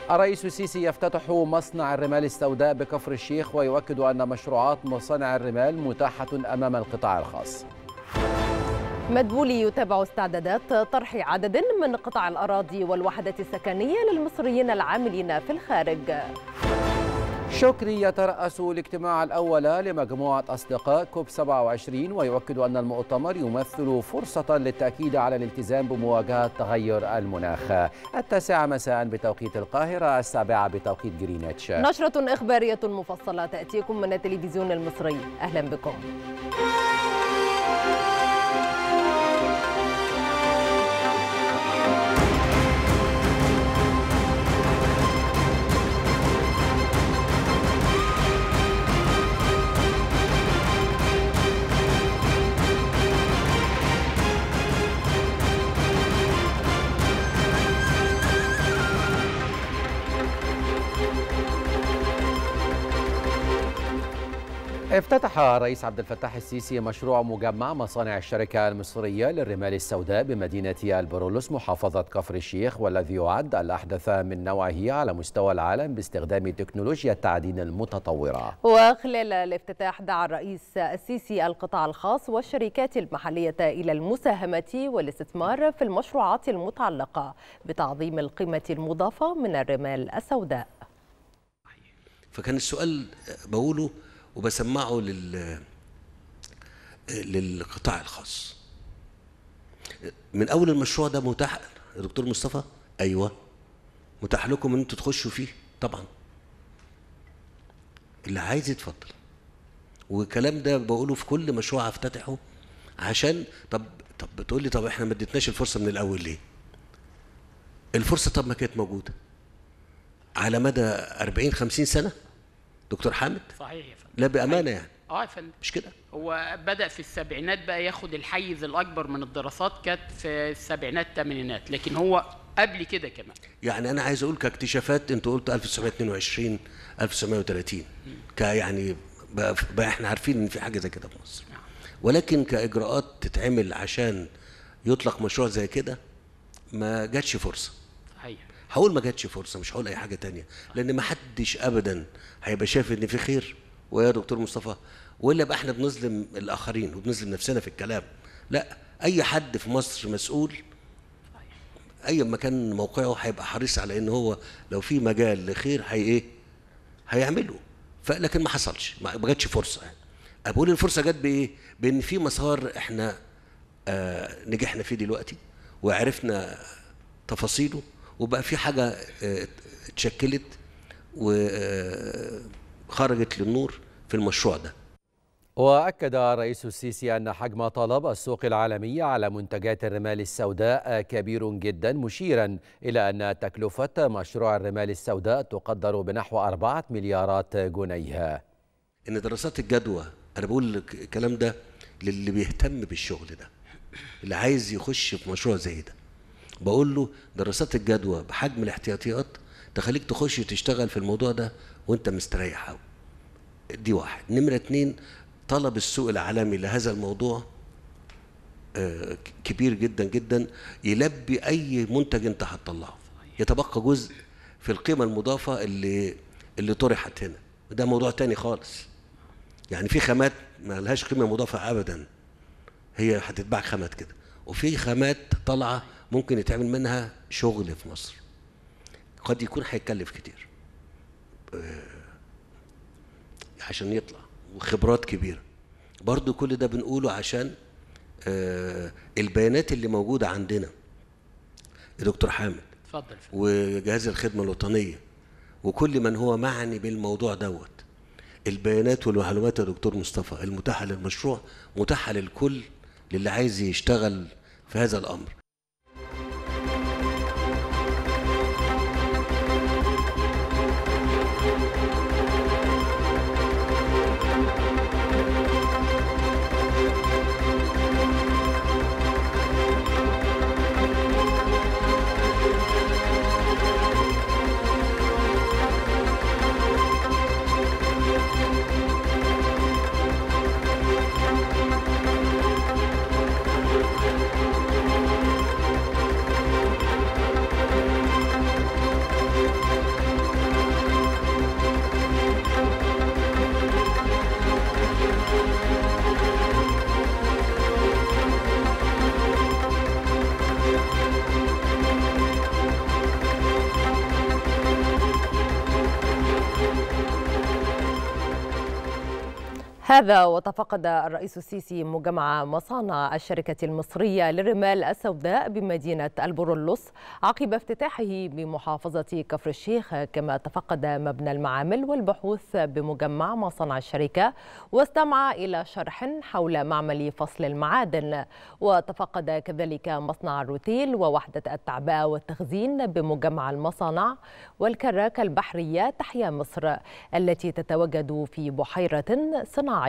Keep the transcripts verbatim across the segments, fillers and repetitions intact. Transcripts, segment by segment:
الرئيس السيسي يفتتح مصنع الرمال السوداء بكفر الشيخ ويؤكد أن مشروعات مصانع الرمال متاحة أمام القطاع الخاص. مدبولي يتابع استعدادات طرح عدد من قطع الأراضي والوحدات السكنية للمصريين العاملين في الخارج. شكري يترأس الاجتماع الأول لمجموعة أصدقاء كوب سبعة وعشرين ويؤكد أن المؤتمر يمثل فرصة للتأكيد على الالتزام بمواجهة تغير المناخ. التاسعة مساء بتوقيت القاهرة، السابعة بتوقيت جرينتش. نشرة إخبارية مفصلة تأتيكم من التلفزيون المصري، أهلا بكم. افتتح الرئيس عبد الفتاح السيسي مشروع مجمع مصانع الشركة المصرية للرمال السوداء بمدينة البرولوس محافظة كفر الشيخ، والذي يعد الأحدث من نوعه على مستوى العالم باستخدام تكنولوجيا التعدين المتطورة. وخلال الافتتاح دعا الرئيس السيسي القطاع الخاص والشركات المحلية إلى المساهمة والاستثمار في المشروعات المتعلقة بتعظيم القيمة المضافة من الرمال السوداء. فكان السؤال بقوله وبسمعه لل للقطاع الخاص. من اول المشروع ده متاح يا دكتور مصطفى؟ ايوه متاح لكم ان انتوا تخشوا فيه طبعا، اللي عايز يتفضل. والكلام ده بقوله في كل مشروع افتتحه، عشان طب طب بتقول لي طب احنا ما اديتناش الفرصه من الاول ليه؟ الفرصه طب ما كانت موجوده على مدى أربعين خمسين سنه دكتور حامد. صحيح يا فندم. لا بامانه يعني. اه يا فندم. مش كده؟ هو بدأ في السبعينات بقى ياخد الحيز الأكبر من الدراسات، كانت في السبعينات الثمانينات، لكن هو قبل كده كمان. يعني أنا عايز أقول كاكتشافات، أنت قلت ألف وتسعمائة واثنين وعشرين ألف وتسعمائة وثلاثين، كيعني بقى, بقى إحنا عارفين إن في حاجة زي كده في مصر. ولكن كإجراءات تتعمل عشان يطلق مشروع زي كده ما جاتش فرصة. صحيح. هقول ما جاتش فرصة، مش هقول أي حاجة تانية، لأن ما حدش أبدا هيبقى شايف إن في خير ويا دكتور مصطفى، ولا بقى احنا بنظلم الاخرين وبنظلم نفسنا في الكلام. لا، اي حد في مصر مسؤول اي مكان موقعه هيبقى حريص على ان هو لو في مجال لخير هي ايه هيعمله. فلكن ما حصلش، ما جاتش فرصه. يعني اقول الفرصه جت بايه؟ بان في مسار احنا آه نجحنا فيه دلوقتي وعرفنا تفاصيله، وبقى في حاجه آه اتشكلت وخرجت للنور في المشروع ده. وأكد الرئيس السيسي أن حجم طلب السوق العالمي على منتجات الرمال السوداء كبير جدا، مشيرا إلى أن تكلفة مشروع الرمال السوداء تقدر بنحو أربعة مليارات جنيه. إن دراسات الجدوى، أنا بقول الكلام ده للي بيهتم بالشغل ده، اللي عايز يخش في مشروع زي ده، بقول له دراسات الجدوى بحجم الاحتياطيات تخليك تخش تشتغل في الموضوع ده وانت مستريح قوي. دي واحد. نمرة اتنين، طلب السوق العالمي لهذا الموضوع كبير جدا جدا، يلبي اي منتج انت هتطلعه. يتبقى جزء في القيمة المضافة اللي اللي طرحت هنا، وده موضوع تاني خالص. يعني في خامات ما لهاش قيمة مضافة ابدا، هي هتتباع خامات كده، وفي خامات طالعة ممكن يتعمل منها شغل في مصر قد يكون هيكلف كتير عشان يطلع، وخبرات كبيرة برضو. كل ده بنقوله عشان البيانات اللي موجودة عندنا يا دكتور حامد، اتفضل، وجهاز الخدمة الوطنية وكل من هو معني بالموضوع دوت، البيانات والمعلومات يا دكتور مصطفى المتاحة للمشروع متاحة للكل، للي عايز يشتغل في هذا الأمر. هذا وتفقد الرئيس السيسي مجمع مصانع الشركة المصرية للرمال السوداء بمدينة البرولوس عقب افتتاحه بمحافظة كفر الشيخ، كما تفقد مبنى المعامل والبحوث بمجمع مصانع الشركة واستمع إلى شرح حول معمل فصل المعادن، وتفقد كذلك مصنع الروتيل ووحدة التعبئة والتخزين بمجمع المصانع والكراكة البحرية تحيا مصر التي تتواجد في بحيرة صناعية.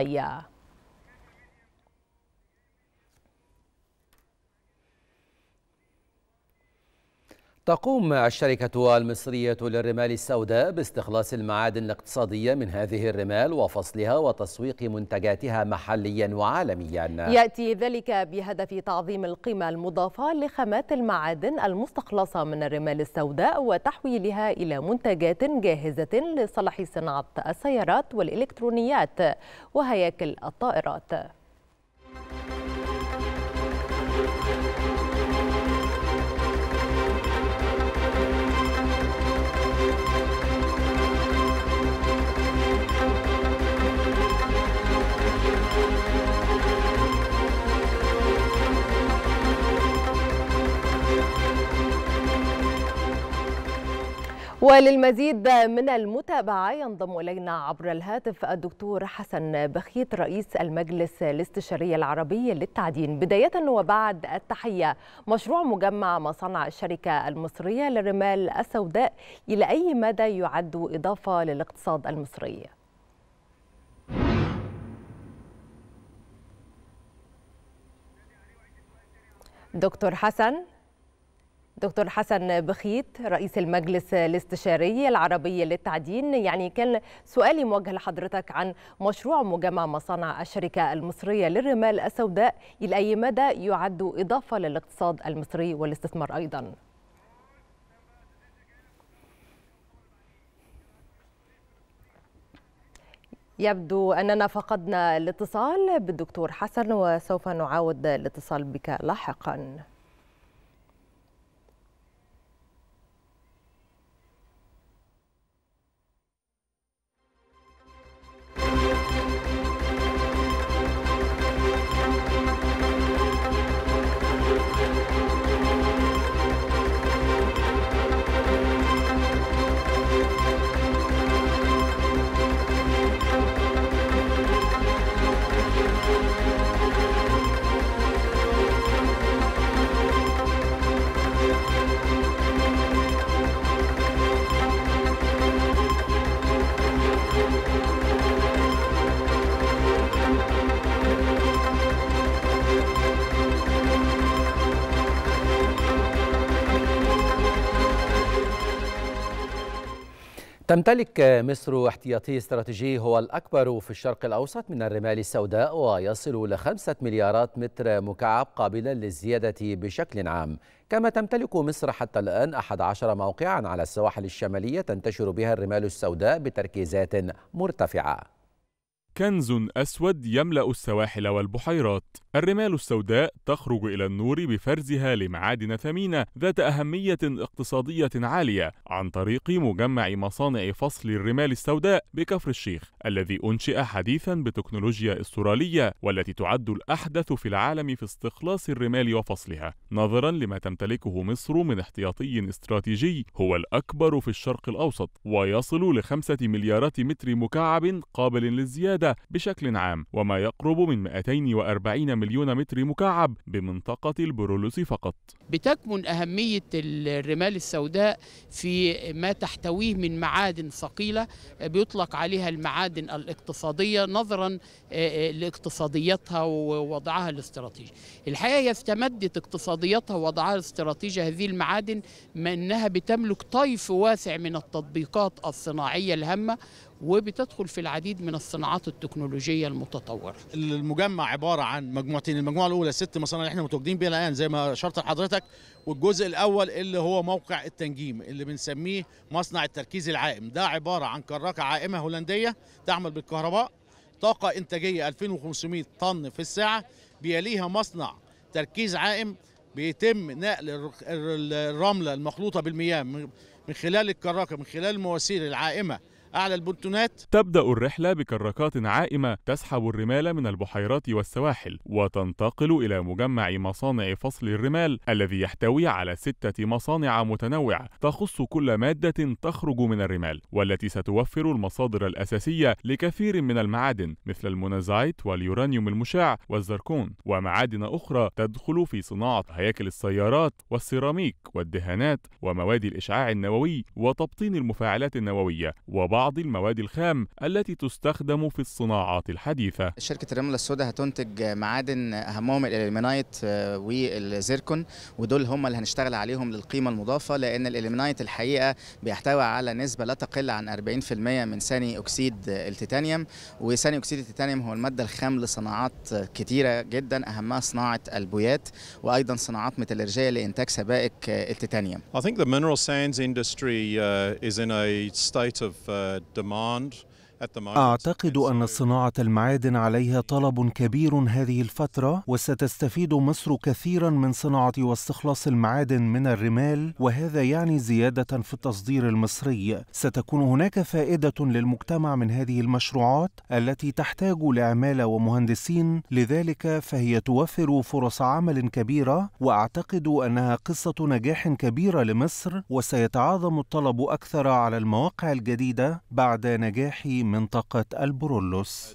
تقوم الشركة المصرية للرمال السوداء باستخلاص المعادن الاقتصادية من هذه الرمال وفصلها وتسويق منتجاتها محليا وعالميا. يأتي ذلك بهدف تعظيم القيمة المضافة لخامات المعادن المستخلصة من الرمال السوداء وتحويلها إلى منتجات جاهزة لصالح صناعة السيارات والإلكترونيات وهياكل الطائرات. وللمزيد من المتابعة ينضم إلينا عبر الهاتف الدكتور حسن بخيت رئيس المجلس الاستشاري العربي للتعدين. بداية وبعد التحية، مشروع مجمع مصانع الشركة المصرية للرمال السوداء إلى أي مدى يعد إضافة للاقتصاد المصري؟ دكتور حسن دكتور حسن بخيت رئيس المجلس الاستشاري العربي للتعدين، يعني كان سؤالي موجه لحضرتك عن مشروع مجمع مصانع الشركة المصرية للرمال السوداء إلى أي مدى يعد إضافة للاقتصاد المصري والاستثمار أيضا؟ يبدو أننا فقدنا الاتصال بالدكتور حسن وسوف نعاود الاتصال بك لاحقا. تمتلك مصر احتياطي استراتيجي هو الأكبر في الشرق الأوسط من الرمال السوداء ويصل لخمسة مليارات متر مكعب قابلا للزيادة بشكل عام. كما تمتلك مصر حتى الآن أحد عشر موقعا على السواحل الشمالية تنتشر بها الرمال السوداء بتركيزات مرتفعة. كنز أسود يملأ السواحل والبحيرات. الرمال السوداء تخرج إلى النور بفرزها لمعادن ثمينة ذات أهمية اقتصادية عالية عن طريق مجمع مصانع فصل الرمال السوداء بكفر الشيخ، الذي أنشئ حديثا بتكنولوجيا أسترالية والتي تعد الأحدث في العالم في استخلاص الرمال وفصلها، نظرا لما تمتلكه مصر من احتياطي استراتيجي هو الأكبر في الشرق الأوسط ويصل لخمسة مليارات متر مكعب قابل للزيادة بشكل عام، وما يقرب من مئتين وأربعين مليون متر مكعب بمنطقة البرولوس فقط. بتكمن أهمية الرمال السوداء في ما تحتويه من معادن ثقيلة بيطلق عليها المعادن الاقتصادية نظرا لاقتصاديتها ووضعها الاستراتيجي. الحقيقة استمدت اقتصاديتها ووضعها الاستراتيجي هذه المعادن ما أنها بتملك طيف واسع من التطبيقات الصناعية الهامة وبتدخل في العديد من الصناعات التكنولوجية المتطورة. المجمع عبارة عن مجموعتين، المجموعة الأولى ست مصانع اللي احنا متواجدين بيها الآن زي ما أشرت لحضرتك، والجزء الأول اللي هو موقع التنجيم اللي بنسميه مصنع التركيز العائم. ده عبارة عن كراكة عائمة هولندية تعمل بالكهرباء، طاقة إنتاجية ألفين وخمسمائة طن في الساعة. بيليها مصنع تركيز عائم بيتم نقل الرملة المخلوطة بالمياه من خلال الكراكة من خلال المواسير العائمة أعلى البنتونات. تبدأ الرحلة بكراكات عائمة تسحب الرمال من البحيرات والسواحل وتنتقل إلى مجمع مصانع فصل الرمال الذي يحتوي على ستة مصانع متنوعة تخص كل مادة تخرج من الرمال، والتي ستوفر المصادر الأساسية لكثير من المعادن مثل المونازايت واليورانيوم المشع والزركون، ومعادن أخرى تدخل في صناعة هياكل السيارات والسيراميك والدهانات ومواد الإشعاع النووي وتبطين المفاعلات النووية وبعض المواد الخام التي تستخدم في الصناعات الحديثة. شركة الرمل السوداء هتنتج معادن أهمهم الإليمنايت والزيركون، ودول هم اللي هنشتغل عليهم للقيمة المضافة، لأن الإليمنايت الحقيقة بيحتوي على نسبة لا تقل عن أربعين بالمئة من ثاني أكسيد التيتانيوم، وثاني أكسيد التيتانيوم هو المادة الخام لصناعات كتيرة جدا، أهمها صناعة البويات وأيضا صناعات ميتالرجية لإنتاج سبائك التيتانيوم. I think the mineral sands industry uh, is in a state of uh, demand. أعتقد أن صناعة المعادن عليها طلب كبير هذه الفترة، وستستفيد مصر كثيرا من صناعة واستخلاص المعادن من الرمال، وهذا يعني زيادة في التصدير المصري. ستكون هناك فائدة للمجتمع من هذه المشروعات التي تحتاج لعمالة ومهندسين، لذلك فهي توفر فرص عمل كبيرة، وأعتقد أنها قصة نجاح كبيرة لمصر، وسيتعاظم الطلب أكثر على المواقع الجديدة بعد نجاح منطقة البرولوس.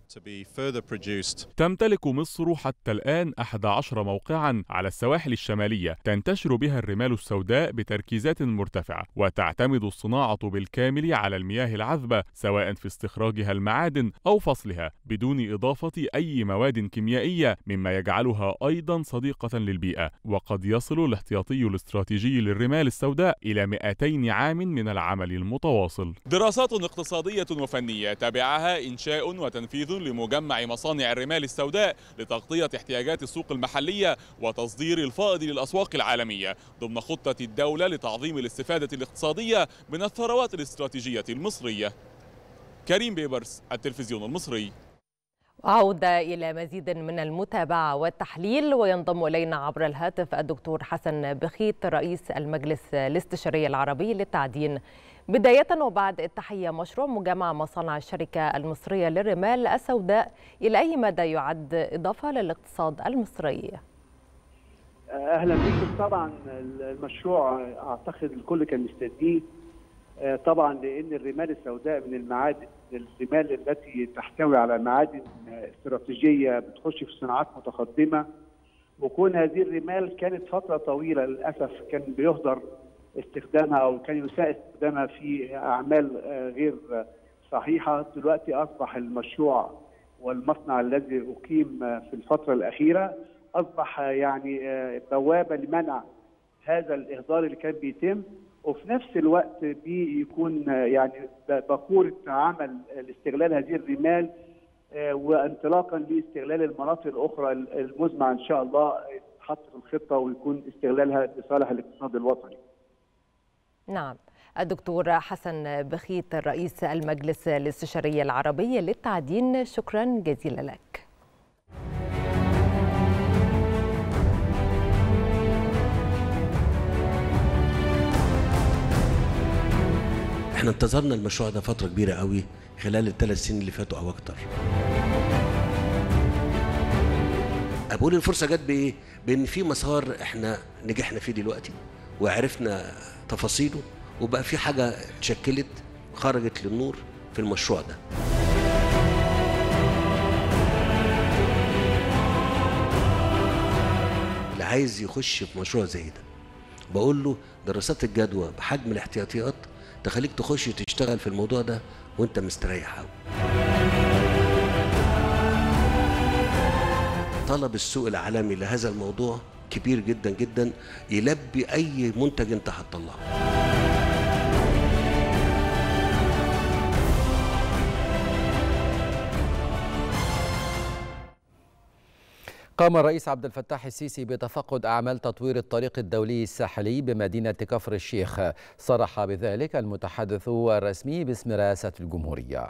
تمتلك مصر حتى الآن أحد عشر موقعاً على السواحل الشمالية تنتشر بها الرمال السوداء بتركيزات مرتفعة، وتعتمد الصناعة بالكامل على المياه العذبة سواء في استخراجها المعادن أو فصلها بدون إضافة أي مواد كيميائية، مما يجعلها أيضاً صديقة للبيئة. وقد يصل الاحتياطي الاستراتيجي للرمال السوداء إلى مئتين عام من العمل المتواصل. دراسات اقتصادية وفنية تبعها إنشاء وتنفيذ لمجمع مصانع الرمال السوداء لتغطية احتياجات السوق المحلية وتصدير الفائض للأسواق العالمية ضمن خطة الدولة لتعظيم الاستفادة الاقتصادية من الثروات الاستراتيجية المصرية. كريم بيبرس، التلفزيون المصري. عودة إلى مزيد من المتابعة والتحليل، وينضم إلينا عبر الهاتف الدكتور حسن بخيت رئيس المجلس الاستشاري العربي للتعدين. بداية وبعد التحية، مشروع مجمع مصانع الشركة المصرية للرمال السوداء إلى أي مدى يعد إضافة للاقتصاد المصري؟ أهلا بكم. طبعا المشروع أعتقد الكل كان مستنيه، طبعا لأن الرمال السوداء من المعادن الرمال التي تحتوي على معادن استراتيجية بتخش في صناعات متقدمة، وكون هذه الرمال كانت فترة طويلة للأسف كان بيهدر استخدامها أو كان يساء استخدامها في أعمال غير صحيحة. دلوقتي أصبح المشروع والمصنع الذي أقيم في الفترة الأخيرة أصبح يعني بوابة لمنع هذا الإهدار اللي كان بيتم، وفي نفس الوقت بيكون يعني بقورة عمل لاستغلال هذه الرمال وانطلاقا لاستغلال المناطق الأخرى المزمع إن شاء الله تحط في الخطة ويكون استغلالها لصالح الاقتصاد الوطني. نعم. الدكتور حسن بخيت رئيس المجلس الاستشاري العربي للتعدين، شكرا جزيلا لك. احنا انتظرنا المشروع ده فترة كبيرة قوي خلال الثلاث سنين اللي فاتوا او اكتر. اقول الفرصة جت بايه؟ بان في مسار احنا نجحنا فيه دلوقتي وعرفنا تفاصيله، وبقى في حاجة اتشكلت خرجت للنور في المشروع ده. اللي عايز يخش في مشروع زي ده بقول له دراسات الجدوى بحجم الاحتياطيات تخليك تخش تشتغل في الموضوع ده وانت مستريح قوي. طلب السوق العالمي لهذا الموضوع كبير جدا جدا، يلبي اي منتج انت هتطلعه. قام الرئيس عبد الفتاح السيسي بتفقد أعمال تطوير الطريق الدولي الساحلي بمدينة كفر الشيخ. صرح بذلك المتحدث الرسمي باسم رئاسة الجمهورية.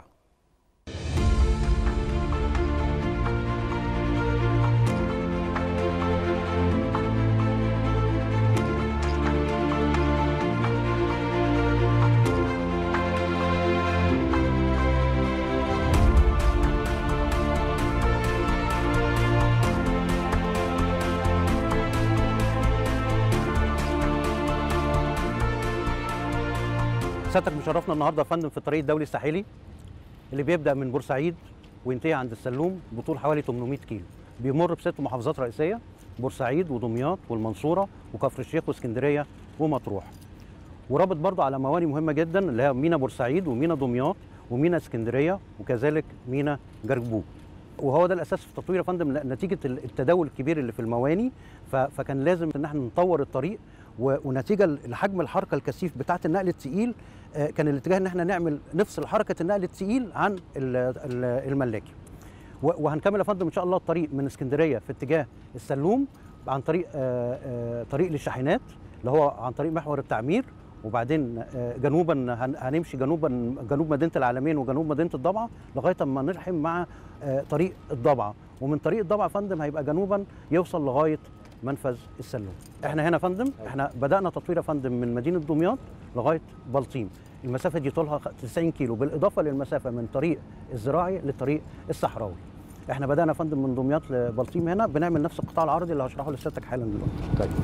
سيادتك مشرفنا النهارده يا فندم في الطريق الدولي الساحلي اللي بيبدا من بورسعيد وينتهي عند السلوم بطول حوالي ثمانمائة كيلو، بيمر بست محافظات رئيسيه: بورسعيد ودمياط والمنصوره وكفر الشيخ واسكندريه ومطروح. ورابط برضه على مواني مهمه جدا اللي هي مينا بورسعيد ومينا دمياط ومينا اسكندريه وكذلك مينا جرجبوب. وهو ده الاساس في التطوير يا فندم، نتيجه التداول الكبير اللي في المواني، فكان لازم ان احنا نطور الطريق، ونتيجه لحجم الحركه الكثيف بتاعه النقل الثقيل كان الاتجاه ان احنا نعمل نفصل حركه النقل الثقيل عن الملاكي. وهنكمل يا فندم ان شاء الله الطريق من اسكندريه في اتجاه السلوم عن طريق طريق للشاحنات اللي هو عن طريق محور التعمير، وبعدين جنوبا هنمشي جنوبا جنوب مدينه العالمين وجنوب مدينه الضبعه لغايه اما نلحم مع طريق الضبعه، ومن طريق الضبعه يا فندم هيبقى جنوبا يوصل لغايه منفذ السلوم. احنا هنا يا فندم احنا بدانا تطوير يا فندم من مدينه دمياط لغايه بلطيم، المسافه دي طولها تسعين كيلو بالاضافه للمسافه من طريق الزراعي للطريق الصحراوي. احنا بدانا يا فندم من دمياط لبلطيم، هنا بنعمل نفس القطاع العرضي اللي هشرحه لسيادتك حالا دلوقتي. طيب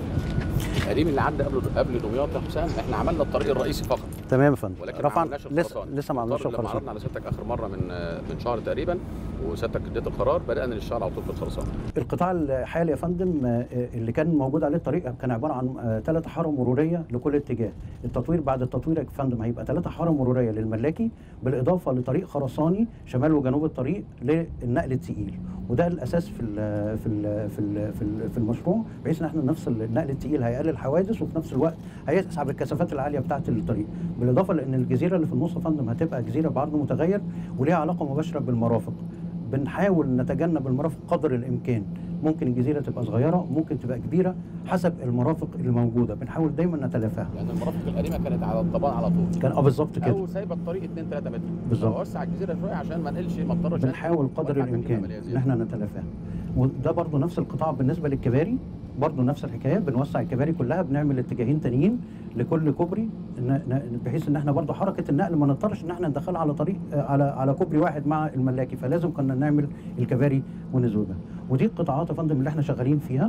قديم اللي عدى قبل قبل دمياط يا حسام احنا عملنا الطريق الرئيسي فقط. تمام يا فندم. ولكن رفع ما لسه لسه ما عملناش الخرسانه. لما عرضنا على سيادتك اخر مره من من شهر تقريبا وسيادتك اديت القرار بدانا نشتغل على طول في الخرسانه. القطاع الحالي يا فندم اللي كان موجود عليه الطريق كان عباره عن ثلاث حاره مروريه لكل اتجاه. التطوير بعد التطوير يا فندم هيبقى ثلاث حاره مروريه للملاكي بالاضافه لطريق خرساني شمال وجنوب الطريق للنقل الثقيل، وده الاساس في ال في ال في ال في, ال في المشروع، بحيث ان احنا نفصل النقل الثقيل هيقلل حوادث وفي نفس الوقت هيسحب الكثافات العاليه بتاعه الطريق، بالاضافه لان الجزيره اللي في النص يا فندم هتبقى جزيره بعرض متغير وليها علاقه مباشره بالمرافق. بنحاول نتجنب المرافق قدر الامكان، ممكن الجزيره تبقى صغيره ممكن تبقى كبيره حسب المرافق اللي موجوده، بنحاول دايما نتلافاها. يعني المرافق القديمه كانت على الطبان على طول. كان اه بالظبط كده. او سايبه الطريق اتنين تلاتة متر. بالظبط. اوسع الجزيره شويه عشان ما نقلش ما نضطرش. بنحاول قدر الامكان ان احنا نتلافاها. وده برضه نفس القطاع بالنسبه للكباري، برضه نفس الحكايه، بنوسع الكباري كلها، بنعمل اتجاهين تانيين لكل كوبري بحيث ان احنا برضه حركه النقل ما نضطرش ان احنا ندخلها على طريق على على كوبري واحد مع الملاكي، فلازم كنا نعمل الكباري ونزودها. ودي القطاعات يا فندم اللي احنا شغالين فيها.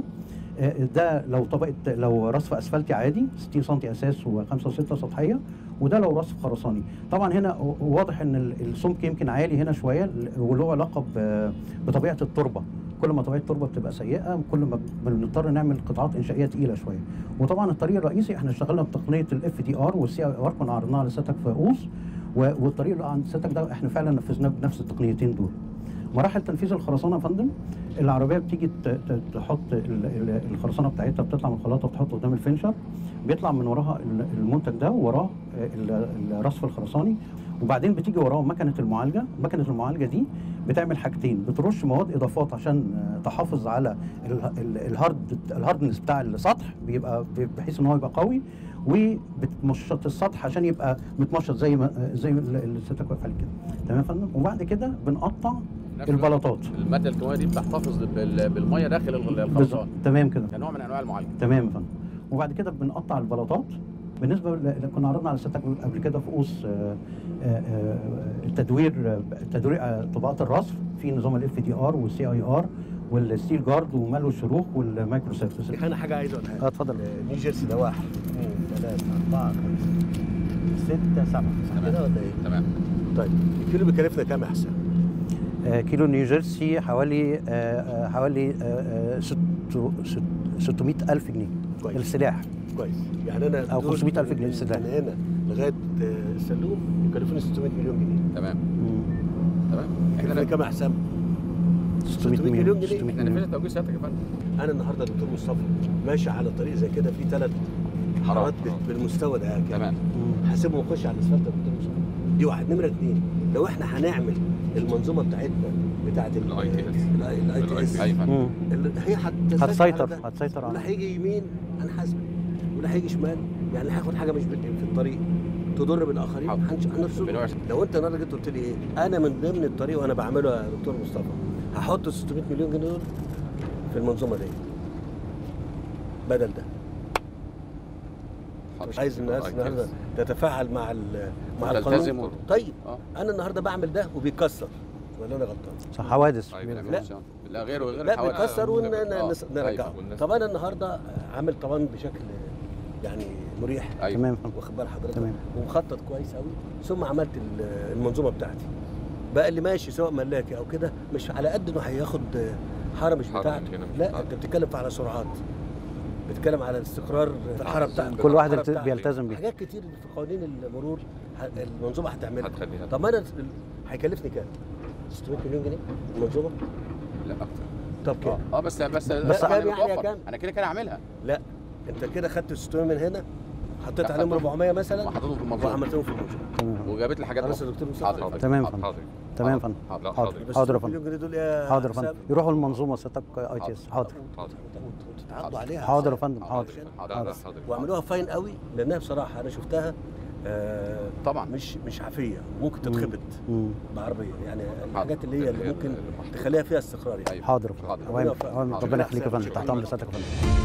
ده لو طبقه لو رصف اسفلتي عادي ستين سم اساس وخمسة وستة سطحيه، وده لو رصف خرساني. طبعا هنا واضح ان السمك يمكن عالي هنا شويه وله علاقه بطبيعه التربه، كل ما طبيعه التربه بتبقى سيئه كل ما بنضطر نعمل قطاعات انشائيه ثقيله شويه. وطبعا الطريق الرئيسي احنا اشتغلنا بتقنيه الاف دي ار والسي اي ار، كنا عرضناها لسيادتك في قوس، والطريق اللي عند سيادتك ده احنا فعلا نفذناه بنفس التقنيتين دول. مراحل تنفيذ الخرسانه يا فندم، العربيه بتيجي تحط الخرسانه بتاعتها، بتطلع من الخلاطه وتحط قدام الفنشر، بيطلع من وراها المنتج ده ووراه الرصف الخرساني، وبعدين بتيجي وراه مكنه المعالجه. مكنه المعالجه دي بتعمل حاجتين، بترش مواد اضافات عشان تحافظ على الهارد الهاردنس بتاع السطح، بيبقى بحيث ان هو يبقى قوي، وبتمشط السطح عشان يبقى متمشط زي ما زي اللي سيادتك واقف عليه كده. تمام يا فندم. وبعد كده بنقطع البلاطات. الماده الكيماويه دي بتحتفظ بالميه داخل الخرسانه. تمام كده. كنوع من انواع المعالجه. تمام يا فندم. وبعد كده بنقطع البلاطات. بالنسبه كنا عرضنا على سيادتك قبل كده في قوس التدوير تدوير طبقات الرصف في نظام الاف دي ار والسي اي ار والستيل جارد وملو الشروخ والمايكرو سيرفيس. انا حاجه عايز اقولها. اه اتفضل. نيو جيرسي ده واحد اثنين ثلاثه اربعه خمسه سته سبعه صح كده ولا ايه؟ تمام. طيب الكيلو بيكلفنا كام يا حسام؟ آه كيلو نيو جيرسي حوالي آه آه حوالي آه ستمائة ألف جنيه. كويس. السلاح. كويس. يعني انا او خمسمائة ألف جنيه السلاح. من هنا لغايه السلوم يكلفوني ستمائة مليون جنيه. تمام. تمام. احنا كام يا حسام؟ ستمائة مليون جنيه. احنا نفذنا توجيه سيادتك يا فندم. انا النهارده دكتور مصطفى ماشي على طريق زي كده في ثلاث حارات بالمستوى ده كده. تمام. حاسبهم ونخش على الاسفلت يا دكتور مصطفى. دي واحد. نمره اثنين، لو احنا هنعمل المنظومه بتاعتنا بتاعت الاي تي اس الاي تي اس هي هتسيطر هتسيطر ولا هيجي يمين هنحاسبك ولا هيجي شمال، يعني هياخد حاجه مش في الطريق تضر بالاخرين هنرصده. لو انت النهارده جيت قلت لي ايه انا من ضمن الطريق وانا بعمله يا دكتور مصطفى هحط ستمائة مليون جنيه دول في المنظومه دي بدل ده. مش عايز الناس النهارده تتفاعل مع مع القانون. طيب آه. انا النهارده بعمل ده وبيكسر ولا انا غلطان؟ صح. حوادث. لا لا غير وغير لا بيكسر ونرجعه. طب انا النهارده عامل طبعا بشكل يعني مريح. أيوة. تمام. واخد بال حضرتك؟ تمام. ومخطط كويس قوي، ثم عملت المنظومه بتاعتي. بقى اللي ماشي سواء ملاكي او كده مش على قد انه هياخد حاره مش بتاعته، لا انت بتتكلم على سرعات، بتتكلم على الاستقرار في الحاره بتاعتك، كل واحد بيلتزم بيها. حاجات كتير في قوانين المرور المنظومه هتعملها. طب ما انا هيكلفني كام؟ ستمائة مليون جنيه المنظومه؟ لا اكتر. طب كام؟ اه بس بس بس كام يعني كام؟ انا كده كده هعملها. لا انت كده خدت ستمائة من هنا، حطيت عليهم أربعمائة مثلا وحطيتهم في المنظومه وعملتهم في المنظومه وجابت لي حاجات. خلاص يا دكتور مصطفى. تمام يا فندم. تمام يا فندم. حاضر حاضر يا فندم. حاضر يا فندم. يروحوا المنظومه سيادتك اي تي اس. حاضر وتتعاقدوا عليها. حاضر يا فندم. حاضر حاضر. واعملوها فاين قوي، لانها بصراحه انا شفتها آه طبعا مش مش عافيه، ممكن تتخبط بعربيه، يعني الحاجات اللي هي اللي ممكن تخليها فيها استقرار يعني. حاضر يا فندم. ربنا يخليك يا فندم. تحت امر سيادتك يا فندم.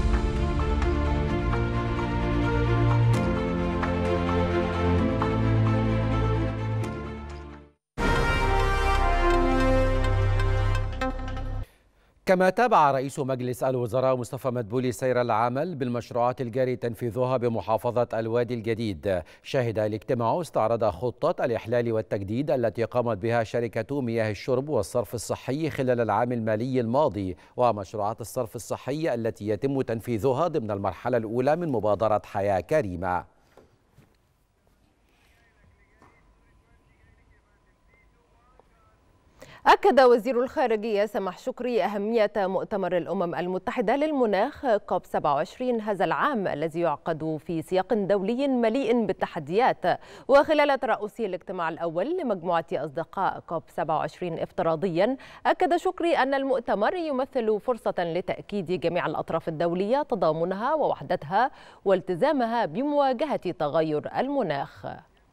كما تابع رئيس مجلس الوزراء مصطفى مدبولي سير العمل بالمشروعات الجاري تنفيذها بمحافظة الوادي الجديد. شهد الاجتماع استعراض خطة الإحلال والتجديد التي قامت بها شركة مياه الشرب والصرف الصحي خلال العام المالي الماضي، ومشروعات الصرف الصحي التي يتم تنفيذها ضمن المرحلة الأولى من مبادرة حياة كريمة. أكد وزير الخارجية سماح شكري أهمية مؤتمر الأمم المتحدة للمناخ كوب سبعة وعشرين هذا العام الذي يعقد في سياق دولي مليء بالتحديات. وخلال ترأسه الاجتماع الأول لمجموعة أصدقاء كوب سبعة وعشرين افتراضيا، أكد شكري أن المؤتمر يمثل فرصة لتأكيد جميع الأطراف الدولية تضامنها ووحدتها والتزامها بمواجهة تغير المناخ.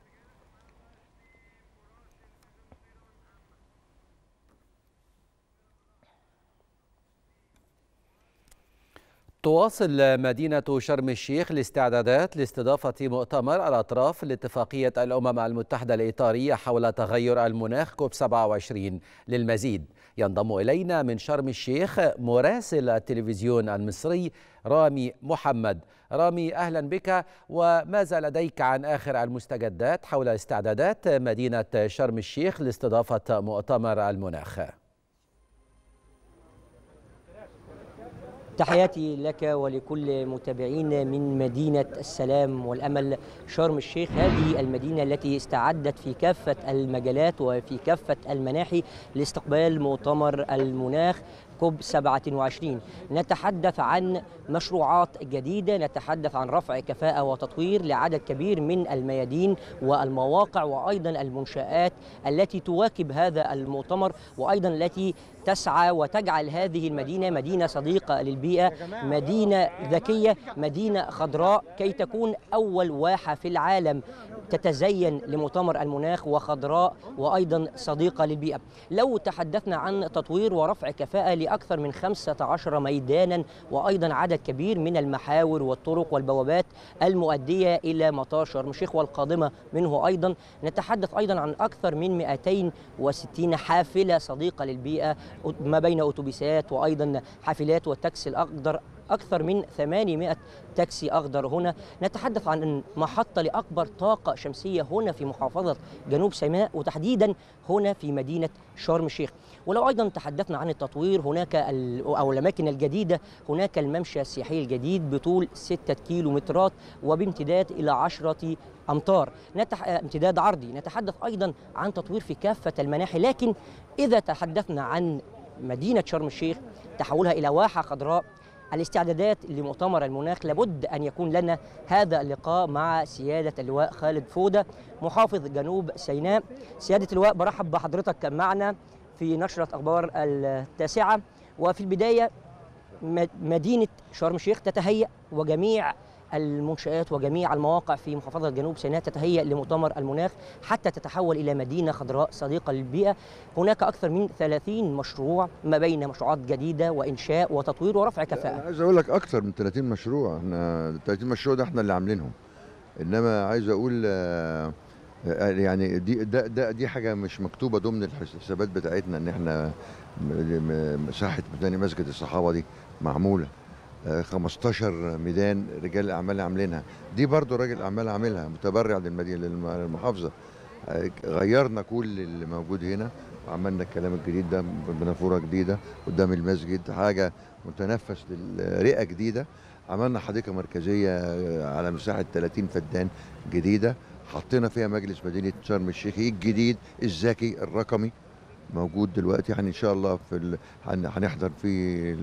تواصل مدينة شرم الشيخ الاستعدادات لاستضافة مؤتمر الأطراف لاتفاقية الأمم المتحدة الإطارية حول تغير المناخ كوب سبعة وعشرين. للمزيد ينضم إلينا من شرم الشيخ مراسل التلفزيون المصري رامي محمد. رامي، أهلا بك، وماذا لديك عن آخر المستجدات حول استعدادات مدينة شرم الشيخ لاستضافة مؤتمر المناخ؟ تحياتي لك ولكل متابعين من مدينة السلام والأمل شرم الشيخ، هذه المدينة التي استعدت في كافة المجالات وفي كافة المناحي لاستقبال مؤتمر المناخ كوب سبعة وعشرين. نتحدث عن مشروعات جديدة، نتحدث عن رفع كفاءة وتطوير لعدد كبير من الميادين والمواقع وأيضا المنشآت التي تواكب هذا المؤتمر، وأيضا التي تسعى وتجعل هذه المدينة مدينة صديقة للبيئة، مدينة ذكية، مدينة خضراء، كي تكون أول واحة في العالم تتزين لمؤتمر المناخ وخضراء وأيضا صديقة للبيئة. لو تحدثنا عن تطوير ورفع كفاءة لأكثر من خمسة عشر ميدانا وأيضا عدد كبير من المحاور والطرق والبوابات المؤدية إلى مطار شرم الشيخ والقادمة منه أيضا، نتحدث أيضا عن أكثر من مئتين وستين حافلة صديقة للبيئة ما بين أتوبيسات وأيضا حافلات والتاكسي الأخضر، أكثر من ثمانمائة تاكسي أخضر هنا. نتحدث عن محطة لأكبر طاقة شمسية هنا في محافظة جنوب سيناء وتحديدا هنا في مدينة شرم الشيخ. ولو أيضا تحدثنا عن التطوير، هناك أو الأماكن الجديدة، هناك الممشى السياحي الجديد بطول ستة كيلو مترات وبامتداد إلى عشرة أمتار، نتح... امتداد عرضي. نتحدث أيضا عن تطوير في كافة المناحي. لكن إذا تحدثنا عن مدينة شرم الشيخ تحولها إلى واحة خضراء، الاستعدادات لمؤتمر المناخ لابد أن يكون لنا هذا اللقاء مع سيادة اللواء خالد فودة محافظ جنوب سيناء. سيادة اللواء، برحب بحضرتك معنا في نشرة أخبار التاسعة. وفي البداية، مدينة شرم الشيخ تتهيأ وجميع المنشآت وجميع المواقع في محافظة جنوب سيناء تتهيأ لمؤتمر المناخ حتى تتحول إلى مدينة خضراء صديقة للبيئة. هناك أكثر من ثلاثين مشروع ما بين مشروعات جديدة وإنشاء وتطوير ورفع كفاءة. عايز أقول لك أكثر من ثلاثين مشروع، احنا ثلاثين مشروع ده احنا اللي عاملينهم، إنما عايز أقول يعني دي ده ده دي حاجة مش مكتوبة ضمن الحسابات بتاعتنا، إن احنا مساحة مسجد الصحابة دي معمولة، خمستاشر ميدان رجال الاعمال عاملينها، دي برضو راجل اعمال عاملها متبرع للمدينه للمحافظه. غيرنا كل اللي موجود هنا وعملنا الكلام الجديد ده بنافوره جديده قدام المسجد، حاجه متنفس للرئه جديده. عملنا حديقه مركزيه على مساحه ثلاثين فدان جديده، حطينا فيها مجلس مدينه شرم الشيخ الجديد الذكي الرقمي موجود دلوقتي. يعني ان شاء الله في ال... هنحضر في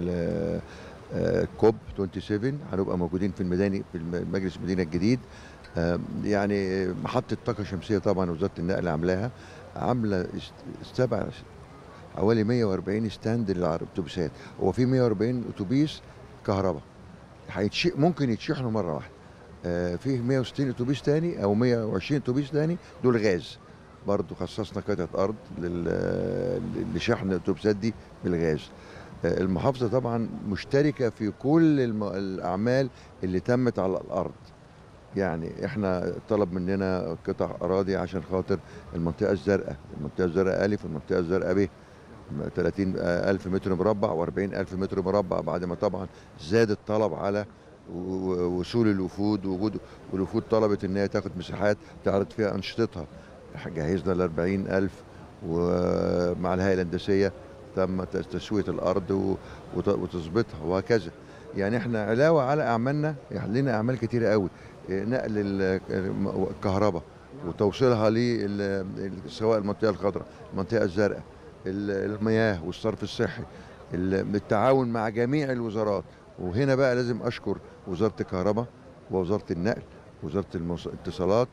الكوب سبعة وعشرين، هنبقى موجودين في الميداني في مجلس المدينه الجديد. يعني محطه طاقه شمسيه طبعا وزاره النقل عاملاها، عامله سبع حوالي مية وأربعين ستاند للاتوبيسات. هو في مية وأربعين اتوبيس كهرباء هيتش ممكن يتشحنوا مره واحده. في مية وستين اتوبيس تاني او مية وعشرين اتوبيس تاني دول غاز، برضو خصصنا قطعه ارض لشحن الاتوبيسات دي بالغاز. المحافظه طبعا مشتركه في كل الاعمال اللي تمت على الارض. يعني احنا طلب مننا قطع اراضي عشان خاطر المنطقه الزرقاء، المنطقه الزرقاء الف والمنطقه الزرقاء ب ثلاثين ألف متر مربع وأربعين ألف متر مربع، بعد ما طبعا زاد الطلب على وصول الوفود، ووجود والوفود طلبت ان هي تاخد مساحات تعرض فيها انشطتها. جهزنا ل أربعين ألف، ومع الهيئه الهندسيه تم تسويه الارض وتظبيطها وهكذا. يعني احنا علاوه على اعمالنا يعني لنا اعمال كتيره قوي، نقل الكهرباء وتوصيلها ل سواء المنطقه الخضراء، المنطقه الزرقاء، المياه والصرف الصحي، التعاون مع جميع الوزارات. وهنا بقى لازم اشكر وزاره الكهرباء ووزاره النقل ووزاره الاتصالات،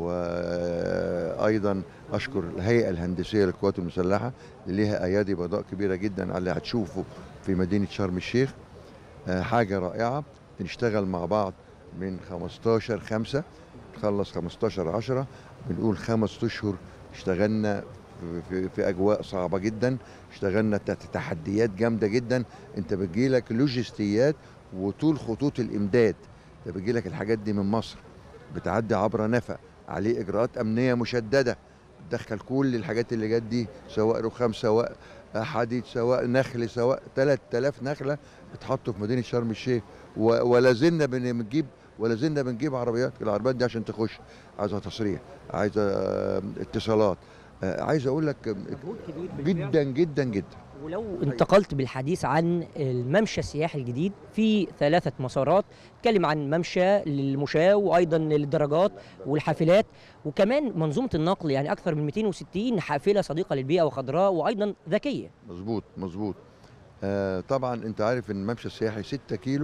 وايضا اشكر الهيئه الهندسيه للقوات المسلحه اللي ليها ايادي بيضاء كبيره جدا على اللي هتشوفه في مدينه شرم الشيخ. حاجه رائعه، بنشتغل مع بعض من خمستاشر خمسة نخلص خمستاشر عشرة، بنقول خمس اشهر اشتغلنا في, في اجواء صعبه جدا، اشتغلنا تحت تحديات جامده جدا. انت بتجيلك لوجستيات وطول خطوط الامداد، انت بتجيلك الحاجات دي من مصر، بتعدي عبر نفق عليه اجراءات امنيه مشدده، تدخل كل الحاجات اللي جت دي سواء رخام سواء حديد سواء نخل سواء ثلاث آلاف نخله اتحطوا في مدينه شرم الشيخ، ولا زلنا بنجيب ولا زلنا بنجيب عربيات. العربيات دي عشان تخش عايزه تصريح، عايزه اتصالات، عايز اقول لك جدا جدا جدا. ولو انتقلت بالحديث عن الممشى السياحي الجديد، في ثلاثة مسارات، اتكلم عن ممشى للمشاة وايضا للدراجات والحافلات، وكمان منظومة النقل، يعني اكثر من مئتين وستين حافلة صديقة للبيئة وخضراء وايضا ذكية. مظبوط مظبوط. آه طبعا انت عارف ان الممشى السياحي ستة كيلو،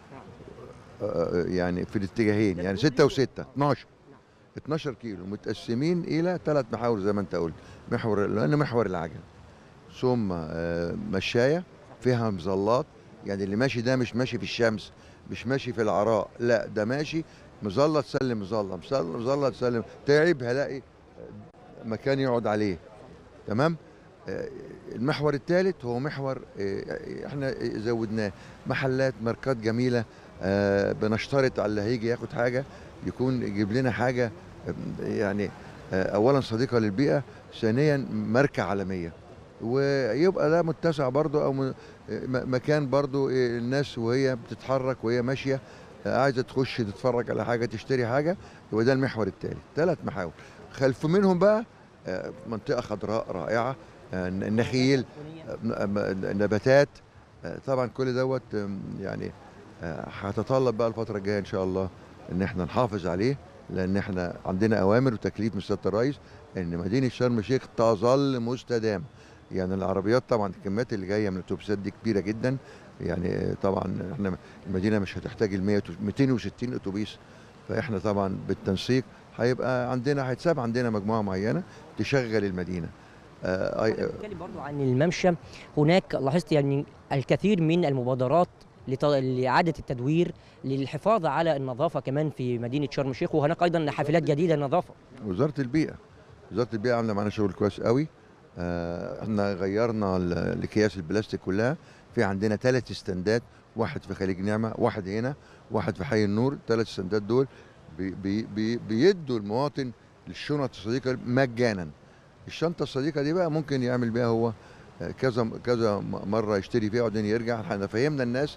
آه يعني في الاتجاهين، يعني ستة وستة اتناشر اتناشر كيلو متقسمين الى ثلاث محاور زي ما انت قلت. محور لان محور العجل، ثم مشايه فيها مظلات، يعني اللي ماشي ده مش ماشي في الشمس، مش ماشي في العراء، لا ده ماشي مظله تسلم مظله، مظله تسلم، تعب هلاقي مكان يقعد عليه. تمام. المحور الثالث هو محور احنا زودناه محلات ماركات جميله، بنشترط على اللي هيجي ياخد حاجه يكون يجيب لنا حاجه يعني اولا صديقه للبيئه، ثانيا ماركه عالميه، ويبقى ده متسع برضو او مكان برضو الناس وهي بتتحرك وهي ماشيه عايزه تخش تتفرج على حاجه تشتري حاجه، يبقى ده المحور الثالث. ثلاث محاور خلف منهم بقى منطقه خضراء رائعه، النخيل، نباتات. طبعا كل دوت يعني هتتطلب بقى الفتره الجايه ان شاء الله ان احنا نحافظ عليه، لان احنا عندنا اوامر وتكليف من سياده الرئيس ان مدينه شرم الشيخ تظل مستدامه. يعني العربيات طبعا الكميات اللي جايه من الاتوبيسات دي كبيره جدا، يعني طبعا احنا المدينه مش هتحتاج ال مئتين وستين اتوبيس، فاحنا طبعا بالتنسيق هيبقى عندنا هيتساب عندنا مجموعه معينه تشغل المدينه. نتكلم برضو عن الممشى، هناك لاحظت يعني الكثير من المبادرات لإعادة التدوير للحفاظ على النظافة كمان في مدينة شرم الشيخ، وهناك أيضا حافلات جديدة للنظافة. وزارة البيئة وزارة البيئة عاملة معانا شغل كويس قوي. احنا غيرنا الأكياس البلاستيك كلها، في عندنا ثلاث استندات، واحد في خليج نعمة، واحد هنا، واحد في حي النور. ثلاث استندات دول بي بي بي بيدوا المواطن الشنط الصديقة مجانا. الشنطة الصديقة دي بقى ممكن يعمل بيها هو كذا كذا مرة، يشتري فيها وبعدين يرجع. احنا فهمنا الناس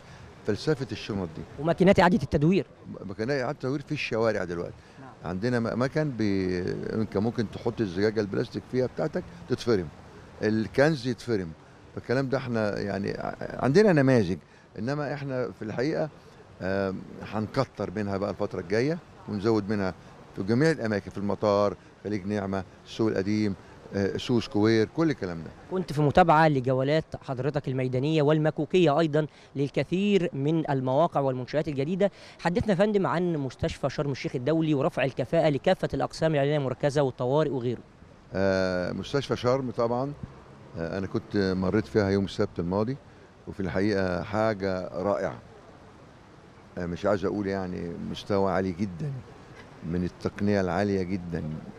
فلسفه الشنط دي. وماكينات اعاده التدوير. ماكينات اعاده التدوير في الشوارع دلوقتي. نعم. عندنا مكان بي... انت ممكن تحط الزجاجه البلاستيك فيها بتاعتك تتفرم، الكنز يتفرم، فالكلام ده احنا يعني عندنا نماذج، انما احنا في الحقيقه هنكتر منها بقى الفتره الجايه ونزود منها في جميع الاماكن، في المطار، خليج نعمه، السوق القديم، سوق سكوير، كل الكلام ده. كنت في متابعه لجولات حضرتك الميدانيه والمكوكيه ايضا للكثير من المواقع والمنشآت الجديده. حدثنا يا فندم عن مستشفى شرم الشيخ الدولي ورفع الكفاءه لكافه الاقسام العنايه المركزه والطوارئ وغيره. آه مستشفى شرم طبعا آه انا كنت مريت فيها يوم السبت الماضي، وفي الحقيقه حاجه رائعه. آه مش عايز اقول يعني مستوى عالي جدا من التقنيه العاليه جدا،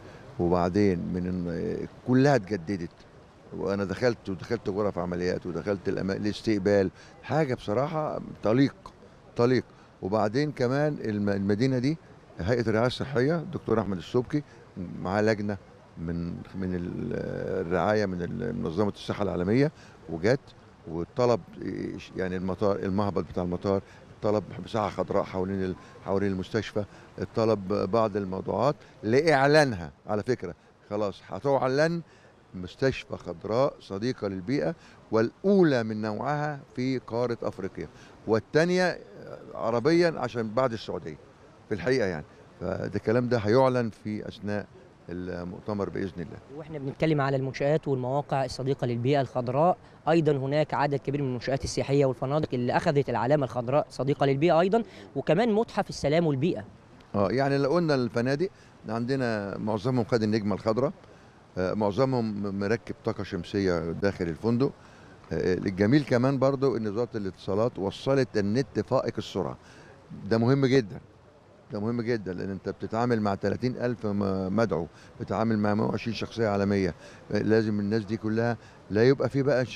وبعدين من كلها اتجددت، وانا دخلت ودخلت غرف عمليات ودخلت الاستقبال، حاجه بصراحه طليق طليق. وبعدين كمان المدينه دي هيئه الرعايه الصحيه الدكتور احمد السبكي معاه لجنه من من الرعايه من منظمه الصحه العالميه، وجت وطلب يعني المطار المهبط بتاع المطار طلب مساحه خضراء حوالين حوالين المستشفى، طلب بعض الموضوعات لاعلانها. على فكره خلاص هتعلن مستشفى خضراء صديقه للبيئه، والاولى من نوعها في قاره افريقيا، والثانيه عربيا عشان بعد السعوديه في الحقيقه يعني. فده الكلام ده هيعلن في اثناء المؤتمر باذن الله. واحنا بنتكلم على المنشآت والمواقع الصديقه للبيئه الخضراء، ايضا هناك عدد كبير من المنشآت السياحيه والفنادق اللي اخذت العلامه الخضراء صديقه للبيئه ايضا، وكمان متحف السلام والبيئه. اه يعني لو قلنا الفنادق عندنا معظمهم خد النجمه الخضراء، آه معظمهم مركب طاقه شمسيه داخل الفندق. آه الجميل كمان برضو ان وزاره الاتصالات وصلت النت فائق السرعه، ده مهم جدا، ده مهم جدا، لان انت بتتعامل مع ثلاثين ألف مدعو، بتتعامل مع مئة وعشرين شخصيه عالميه، لازم الناس دي كلها لا يبقى في بقى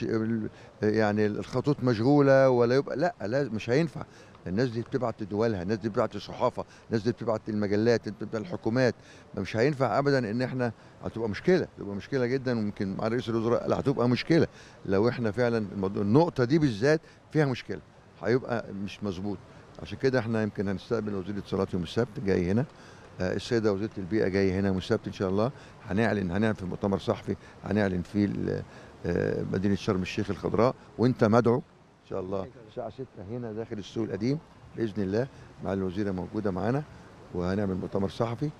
يعني الخطوط مشغوله ولا يبقى لا لازم، مش هينفع. الناس دي بتبعت لدولها، الناس دي بتبعت للصحافه، الناس دي بتبعت للمجلات، بتبعت للحكومات، مش هينفع ابدا ان احنا هتبقى مشكله، تبقى مشكله جدا، وممكن مع رئيس الوزراء لا هتبقى مشكله لو احنا فعلا النقطه دي بالذات فيها مشكله، هيبقى مش مظبوط. عشان كده احنا يمكن هنستقبل وزير الاتصالات يوم السبت جاي هنا، آه السيده وزيره البيئه جاي هنا يوم السبت ان شاء الله، هنعلن هنعلن في مؤتمر صحفي، هنعلن في آه مدينه شرم الشيخ الخضراء، وانت مدعو ان شاء الله الساعه ستة هنا داخل السوق القديم باذن الله، مع الوزيره موجوده معانا، وهنعمل مؤتمر صحفي.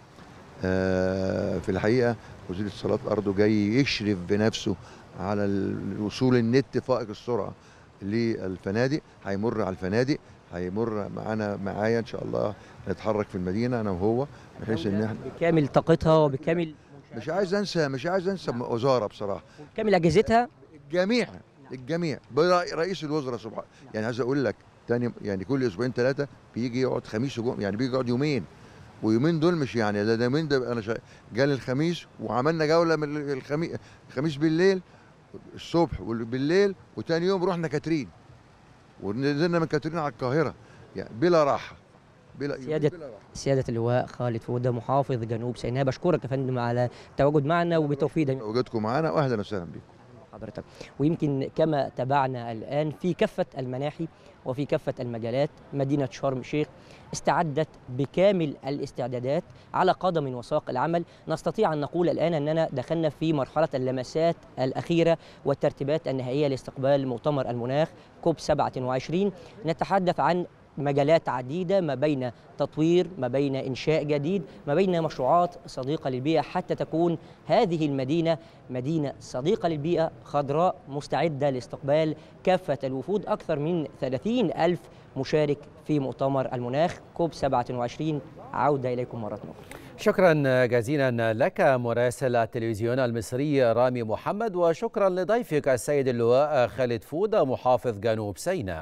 آه في الحقيقه وزير الاتصالات ارضه جاي يشرف بنفسه على الوصول النت فائق السرعه للفنادق، هيمر على الفنادق، هيمر معانا معايا ان شاء الله، نتحرك في المدينه انا وهو بحيث ان احنا بكامل طاقتها وبكامل مش عايز انسى مش عايز انسى وزاره بصراحه بكامل اجهزتها الجميع الجميع برئيس الوزراء سبحانه. يعني عايز اقول لك تاني يعني كل اسبوعين ثلاثه بيجي يقعد خميس وجمعه، يعني بيجي يقعد يومين، ويومين دول مش يعني ده يومين ده انا شا... جالي الخميس وعملنا جوله من الخميس الخميس بالليل الصبح وبالليل، وتاني يوم رحنا كاترين ونزلنا من كاترين على القاهره، يعني بلا راحه بلا سياده بلا راحة. سياده اللواء خالد فوده محافظ جنوب سيناء، بشكرك يا فندم على التواجد معنا وبالتوفيق. وجودكم معنا واهلا وسهلا بكم حضرتك. ويمكن كما تابعنا الآن في كافة المناحي وفي كافة المجالات مدينة شرم الشيخ استعدت بكامل الاستعدادات على قدم وساق العمل. نستطيع أن نقول الآن أننا دخلنا في مرحلة اللمسات الأخيرة والترتيبات النهائية لاستقبال مؤتمر المناخ كوب سبعة وعشرين. نتحدث عن مجالات عديدة، ما بين تطوير، ما بين إنشاء جديد، ما بين مشروعات صديقة للبيئة، حتى تكون هذه المدينة مدينة صديقة للبيئة خضراء مستعدة لاستقبال كافة الوفود. أكثر من ثلاثين ألف مشارك في مؤتمر المناخ كوب سبعة وعشرين. عودة إليكم مرة أخرى. شكرا جزيلا لك مراسل التلفزيون المصري رامي محمد، وشكرا لضيفك السيد اللواء خالد فودة محافظ جنوب سيناء.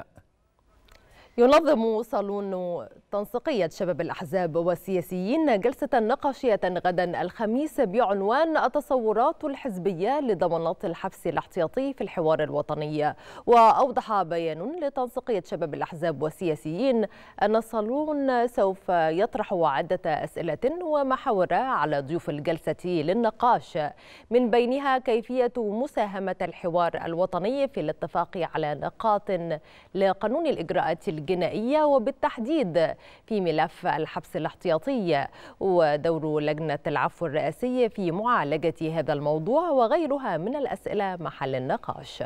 ينظم صالون تنسيقية شباب الأحزاب والسياسيين جلسة نقاشية غدا الخميس بعنوان التصورات الحزبية لضمانات الحبس الاحتياطي في الحوار الوطني. وأوضح بيان لتنسيقية شباب الأحزاب والسياسيين أن الصالون سوف يطرح عدة أسئلة ومحاور على ضيوف الجلسة للنقاش، من بينها كيفية مساهمة الحوار الوطني في الاتفاق على نقاط لقانون الإجراءات الجديدة الجنائية وبالتحديد في ملف الحبس الاحتياطي ودور لجنة العفو الرئاسي في معالجة هذا الموضوع وغيرها من الأسئلة محل النقاش.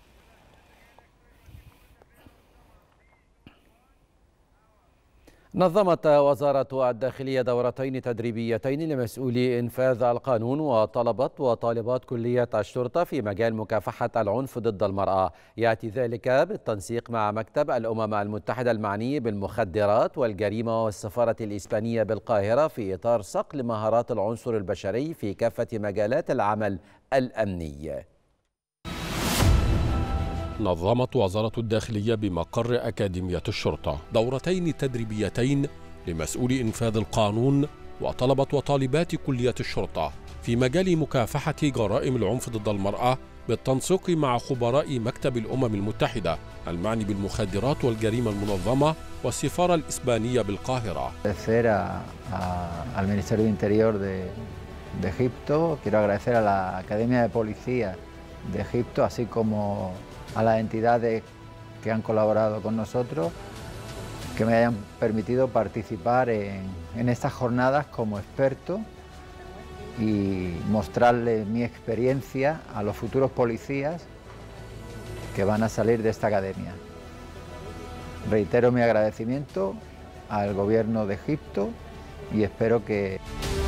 نظمت وزارة الداخلية دورتين تدريبيتين لمسؤولي إنفاذ القانون وطلبت وطالبات كلية الشرطة في مجال مكافحة العنف ضد المرأة. يأتي ذلك بالتنسيق مع مكتب الأمم المتحدة المعني بالمخدرات والجريمة والسفارة الإسبانية بالقاهرة في إطار صقل مهارات العنصر البشري في كافة مجالات العمل الأمني. نظمت وزارة الداخلية بمقر أكاديمية الشرطة دورتين تدريبيتين لمسؤولي إنفاذ القانون وطلبة وطالبات كلية الشرطة في مجال مكافحة جرائم العنف ضد المرأة بالتنسيق مع خبراء مكتب الأمم المتحدة المعني بالمخدرات والجريمة المنظمة والسفارة الإسبانية بالقاهرة. al Ministerio de Interior de, de Egipto, quiero agradecer a la Academia de Policía de Egipto, así como a las entidades que han colaborado con nosotros, que me hayan permitido participar en, en estas jornadas como experto y mostrarles mi experiencia a los futuros policías que van a salir de esta academia. Reitero mi agradecimiento al gobierno de Egipto y espero que...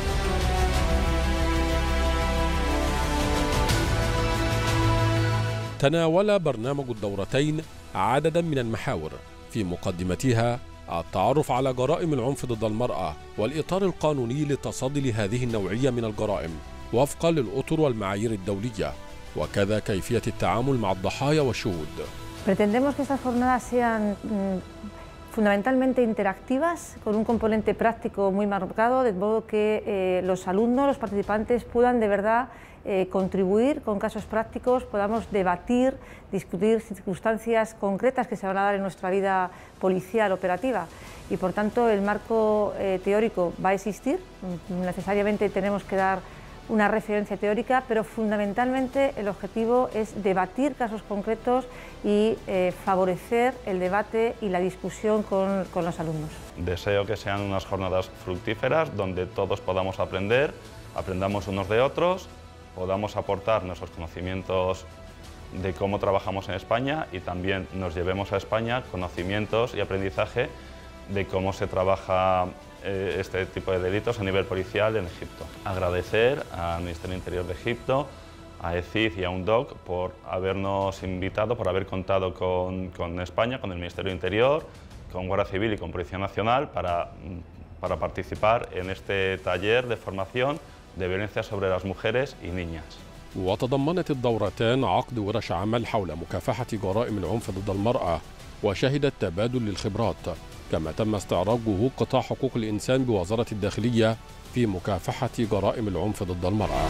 تناول برنامج الدورتين عددا من المحاور في مقدمتها التعرف على جرائم العنف ضد المرأة والإطار القانوني للتصدي لهذه النوعية من الجرائم وفقا للأطر والمعايير الدولية وكذا كيفية التعامل مع الضحايا والشهود. Pretendemos que estas jornadas sean fundamentalmente interactivas, con un componente práctico muy marcado, de modo que eh, los alumnos, los participantes puedan de verdad eh, contribuir con casos prácticos, podamos debatir, discutir circunstancias concretas que se van a dar en nuestra vida policial operativa. Y por tanto el marco eh, teórico va a existir, necesariamente tenemos que dar una referencia teórica, pero fundamentalmente el objetivo es debatir casos concretos y eh, favorecer el debate y la discusión con, con los alumnos. Deseo que sean unas jornadas fructíferas donde todos podamos aprender, aprendamos unos de otros, podamos aportar nuestros conocimientos de cómo trabajamos en España y también nos llevemos a España conocimientos y aprendizaje de cómo se trabaja este tipo de delitos a nivel policial en Egipto. Agradecer al Ministerio del Interior de Egipto, a E C I F y a UNDOC por habernos invitado, por haber contado con, con España, con el Ministerio del Interior, con Guardia Civil y con Policía Nacional para, para participar en este taller de formación de violencia sobre las mujeres y niñas. وتضمنت الدورتان عقد ورش عمل حول مكافحة جرائم العنف ضد المرأة وشهدت تبادل للخبرات كما تم استعراض جهود قطاع حقوق الإنسان بوزارة الداخلية في مكافحة جرائم العنف ضد المرأة.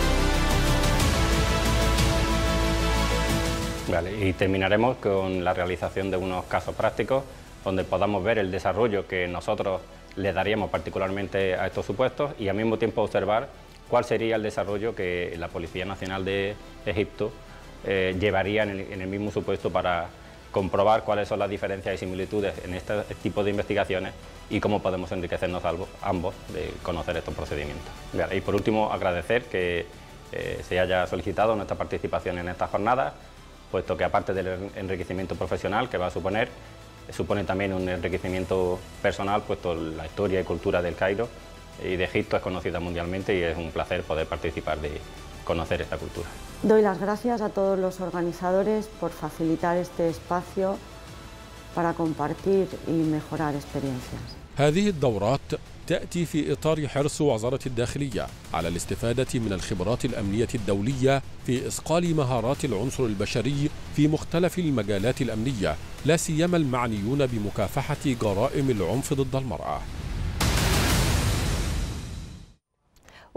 Vale, y terminaremos con la realización de unos casos prácticos donde podamos ver el desarrollo que nosotros le daríamos particularmente a estos supuestos y al mismo tiempo observar cuál sería el desarrollo que la Policía Nacional de Egipto eh, llevaría en el, en el mismo supuesto para comprobar cuáles son las diferencias y similitudes en este tipo de investigaciones y cómo podemos enriquecernos ambos de conocer estos procedimientos. Y por último, agradecer que eh, se haya solicitado nuestra participación en estas jornadas, puesto que aparte del enriquecimiento profesional que va a suponer, supone también un enriquecimiento personal, puesto la historia y cultura del Cairo y de Egipto es conocida mundialmente y es un placer poder participar de conocer esta cultura. Doy las gracias a todos los organizadores por facilitar este espacio para compartir y mejorar experiencias. هذه الدورات تأتي في إطار حرص وزارة الداخلية على الاستفادة من الخبرات الأمنية الدولية في إصقال مهارات العنصر البشري في مختلف المجالات الأمنية، لا سيما المعنيون بمكافحة جرائم العنف ضد المرأة.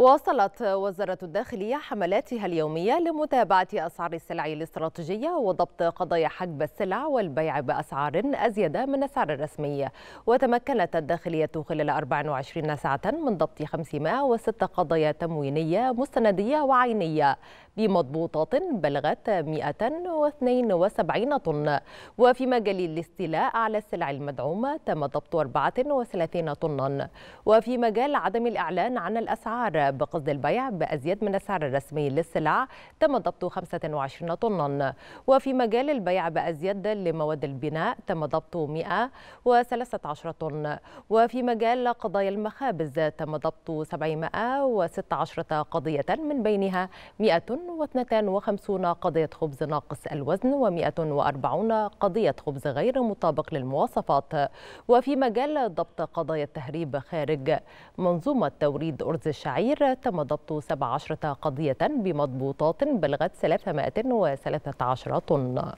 واصلت وزارة الداخلية حملاتها اليومية لمتابعة أسعار السلع الاستراتيجية وضبط قضايا حجب السلع والبيع بأسعار أزيد من السعر الرسمي. وتمكنت الداخلية خلال أربع وعشرين ساعة من ضبط خمسمائة وستة قضايا تموينية مستندية وعينية بمضبوطات بلغت مئة واثنين وسبعين طن. وفي مجال الاستيلاء على السلع المدعومة تم ضبط أربعة وثلاثين طنا. وفي مجال عدم الإعلان عن الأسعار بقصد البيع بأزيد من السعر الرسمي للسلع تم ضبط خمسة وعشرين طنا. وفي مجال البيع بأزيد لمواد البناء تم ضبط مئة وثلاثة عشر طن. وفي مجال قضايا المخابز تم ضبط سبعمائة وستة عشر قضية، من بينها مئة واثنين وخمسين قضية خبز ناقص الوزن ومئة وأربعين قضية خبز غير مطابق للمواصفات. وفي مجال ضبط قضايا التهريب خارج منظومة توريد أرز الشعير تم ضبط سبع عشرة قضية بمضبوطات بلغت ثلاثمائة وثلاثة عشر طن.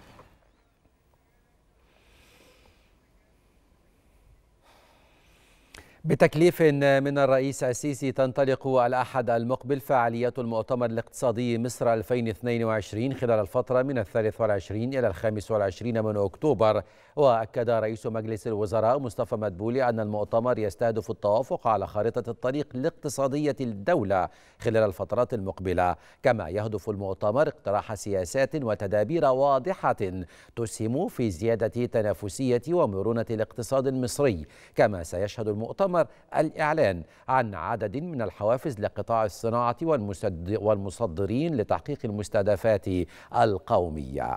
بتكليف من الرئيس السيسي تنطلق الأحد المقبل فعاليات المؤتمر الاقتصادي مصر ألفين واثنين وعشرين خلال الفترة من الثالث والعشرين إلى الخامس والعشرين من أكتوبر. وأكد رئيس مجلس الوزراء مصطفى مدبولي أن المؤتمر يستهدف التوافق على خارطة الطريق الاقتصادية للدولة خلال الفترات المقبلة. كما يهدف المؤتمر اقتراح سياسات وتدابير واضحة تسهم في زيادة تنافسية ومرونة الاقتصاد المصري. كما سيشهد المؤتمر الإعلان عن عدد من الحوافز لقطاع الصناعة والمصدرين لتحقيق المستهدفات القومية.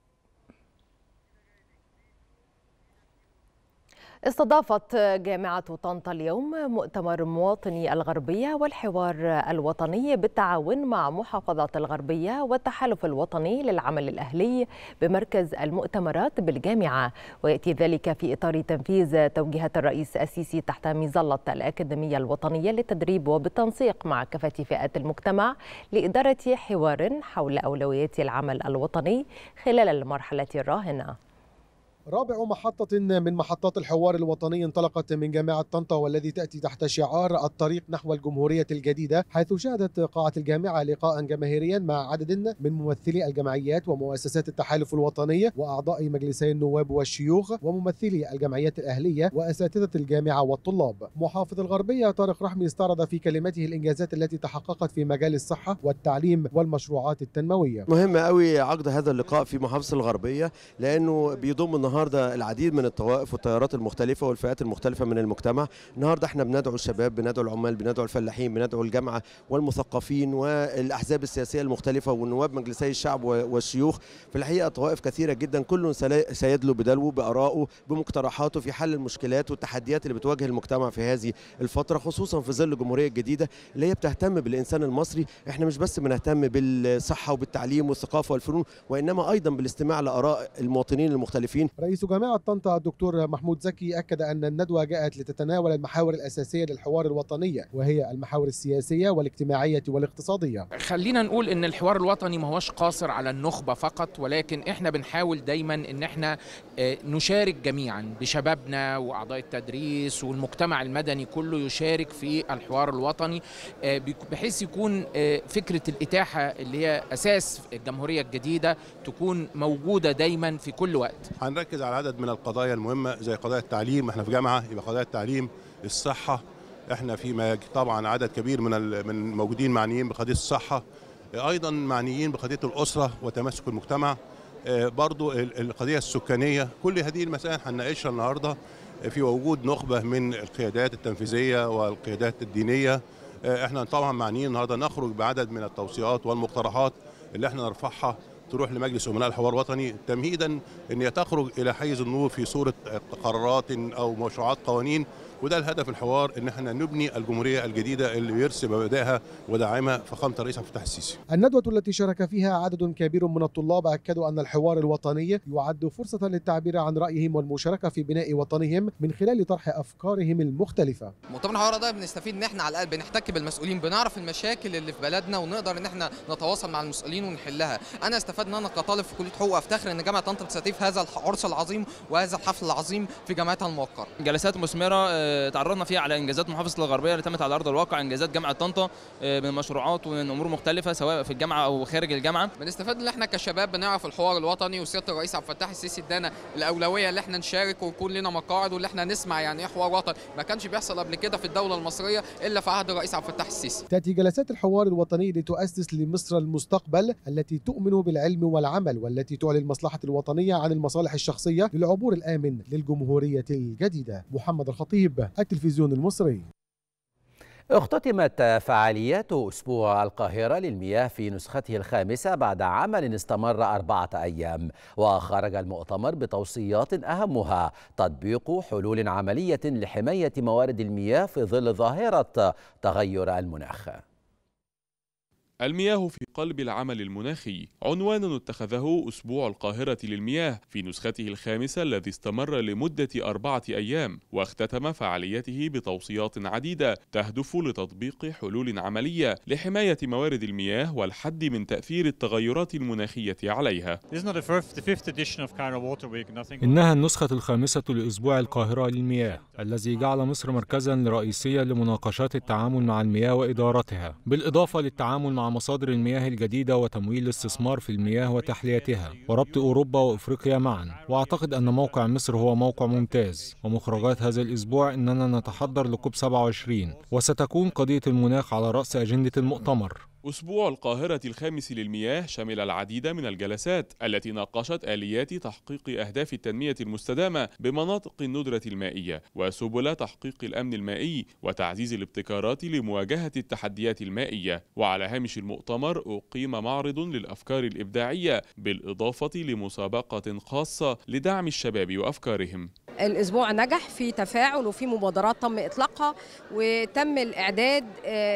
استضافت جامعة طنطا اليوم مؤتمر مواطني الغربية والحوار الوطني بالتعاون مع محافظة الغربية والتحالف الوطني للعمل الأهلي بمركز المؤتمرات بالجامعة. ويأتي ذلك في إطار تنفيذ توجيهات الرئيس السيسي تحت مظلة الأكاديمية الوطنية للتدريب وبالتنسيق مع كافة فئات المجتمع لإدارة حوار حول أولويات العمل الوطني خلال المرحلة الراهنة. رابع محطة من محطات الحوار الوطني انطلقت من جامعة طنطا، والذي تأتي تحت شعار الطريق نحو الجمهورية الجديدة، حيث شهدت قاعة الجامعة لقاء جماهيريا مع عدد من ممثلي الجمعيات ومؤسسات التحالف الوطني وأعضاء مجلسي النواب والشيوخ وممثلي الجمعيات الأهلية وأساتذة الجامعة والطلاب. محافظ الغربية طارق رحمي استعرض في كلمته الإنجازات التي تحققت في مجال الصحة والتعليم والمشروعات التنموية. مهم قوي عقد هذا اللقاء في محافظة الغربية، لأنه بيضم النهارده العديد من الطوائف والتيارات المختلفه والفئات المختلفه من المجتمع. النهارده احنا بندعو الشباب، بندعو العمال، بندعو الفلاحين، بندعو الجامعه والمثقفين والاحزاب السياسيه المختلفه والنواب مجلسي الشعب والشيوخ. في الحقيقه طوائف كثيره جدا، كل سيدلو بدلوه بارائه بمقترحاته في حل المشكلات والتحديات اللي بتواجه المجتمع في هذه الفتره، خصوصا في ظل الجمهوريه الجديده اللي هي بتهتم بالانسان المصري. احنا مش بس بنهتم بالصحه وبالتعليم والثقافه والفنون، وانما ايضا بالاستماع لاراء المواطنين المختلفين. رئيس جامعة طنطا الدكتور محمود زكي أكد أن الندوة جاءت لتتناول المحاور الأساسية للحوار الوطني، وهي المحاور السياسية والاجتماعية والاقتصادية. خلينا نقول إن الحوار الوطني ما هوش قاصر على النخبة فقط، ولكن إحنا بنحاول دايما إن إحنا نشارك جميعا بشبابنا وأعضاء التدريس والمجتمع المدني كله يشارك في الحوار الوطني، بحيث يكون فكرة الإتاحة اللي هي أساس الجمهورية الجديدة تكون موجودة دايما في كل وقت. هنركز على عدد من القضايا المهمة زي قضايا التعليم، احنا في جامعة يبقى قضايا التعليم، الصحة، احنا في طبعا عدد كبير من من موجودين معنيين بقضية الصحة، ايضا معنيين بقضية الأسرة وتماسك المجتمع، برضو القضية السكانية. كل هذه المسائل هنناقشها النهارده في وجود نخبة من القيادات التنفيذية والقيادات الدينية. احنا طبعا معنيين النهارده نخرج بعدد من التوصيات والمقترحات اللي احنا نرفعها تروح لمجلس أمناء الحوار الوطني، تمهيدا ان هي تخرج الى حيز النور في صوره قرارات او مشروعات قوانين. وده الهدف الحوار، ان احنا نبني الجمهوريه الجديده اللي يرسم مبادئها ودعمها فخامه الرئيس عبد الفتاح السيسي. الندوه التي شارك فيها عدد كبير من الطلاب اكدوا ان الحوار الوطني يعد فرصه للتعبير عن رايهم والمشاركه في بناء وطنهم من خلال طرح افكارهم المختلفه. مؤتمر الحوار ده بنستفيد ان احنا على الاقل بنحتك بالمسؤولين، بنعرف المشاكل اللي في بلدنا ونقدر ان احنا نتواصل مع المسؤولين ونحلها. انا استفدت ان انا كطالب في كليه حقوق افتخر ان جامعه طنطا بتستضيف هذا العرس العظيم وهذا الحفل العظيم في جامعتها الموقره. جلسات مثمره تعرضنا فيها على انجازات محافظه الغربيه اللي تمت على ارض الواقع، انجازات جامعه طنطا من مشروعات ومن امور مختلفه سواء في الجامعه او خارج الجامعه. بنستفاد ان احنا كشباب بنعرف الحوار الوطني، وسياده الرئيس عبد الفتاح السيسي ادانا الاولويه اللي احنا نشارك ويكون لنا مقاعد واللي احنا نسمع يعني ايه حوار وطني، ما كانش بيحصل قبل كده في الدوله المصريه الا في عهد الرئيس عبد الفتاح السيسي. تاتي جلسات الحوار الوطني لتؤسس لمصر المستقبل التي تؤمن بالعلم والعمل، والتي تعلي المصلحه الوطنيه عن المصالح الشخصيه للعبور الامن للجمهوريه الجديده. محمد الخطيب، التلفزيون المصري. اختتمت فعاليات أسبوع القاهرة للمياه في نسخته الخامسة بعد عمل استمر أربعة أيام، وخرج المؤتمر بتوصيات أهمها تطبيق حلول عملية لحماية موارد المياه في ظل ظاهرة تغير المناخ. المياه في قلب العمل المناخي عنوان اتخذه أسبوع القاهرة للمياه في نسخته الخامسة الذي استمر لمدة أربعة أيام، واختتم فعاليته بتوصيات عديدة تهدف لتطبيق حلول عملية لحماية موارد المياه والحد من تأثير التغيرات المناخية عليها. إنها النسخة الخامسة لأسبوع القاهرة للمياه الذي جعل مصر مركزا رئيسيا لمناقشات التعامل مع المياه وإدارتها، بالإضافة للتعامل مع مصادر المياه الجديدة وتمويل الاستثمار في المياه وتحليتها وربط أوروبا وأفريقيا معا. وأعتقد أن موقع مصر هو موقع ممتاز، ومخرجات هذا الأسبوع أننا نتحضر لكوب سبعة وعشرين، وستكون قضية المناخ على رأس أجندة المؤتمر. أسبوع القاهرة الخامس للمياه شمل العديد من الجلسات التي ناقشت آليات تحقيق أهداف التنمية المستدامة بمناطق الندرة المائية وسبل تحقيق الأمن المائي وتعزيز الابتكارات لمواجهة التحديات المائية. وعلى هامش المؤتمر أقيم معرض للأفكار الإبداعية بالإضافة لمسابقة خاصة لدعم الشباب وأفكارهم. الأسبوع نجح في تفاعل وفي مبادرات تم إطلاقها، وتم الإعداد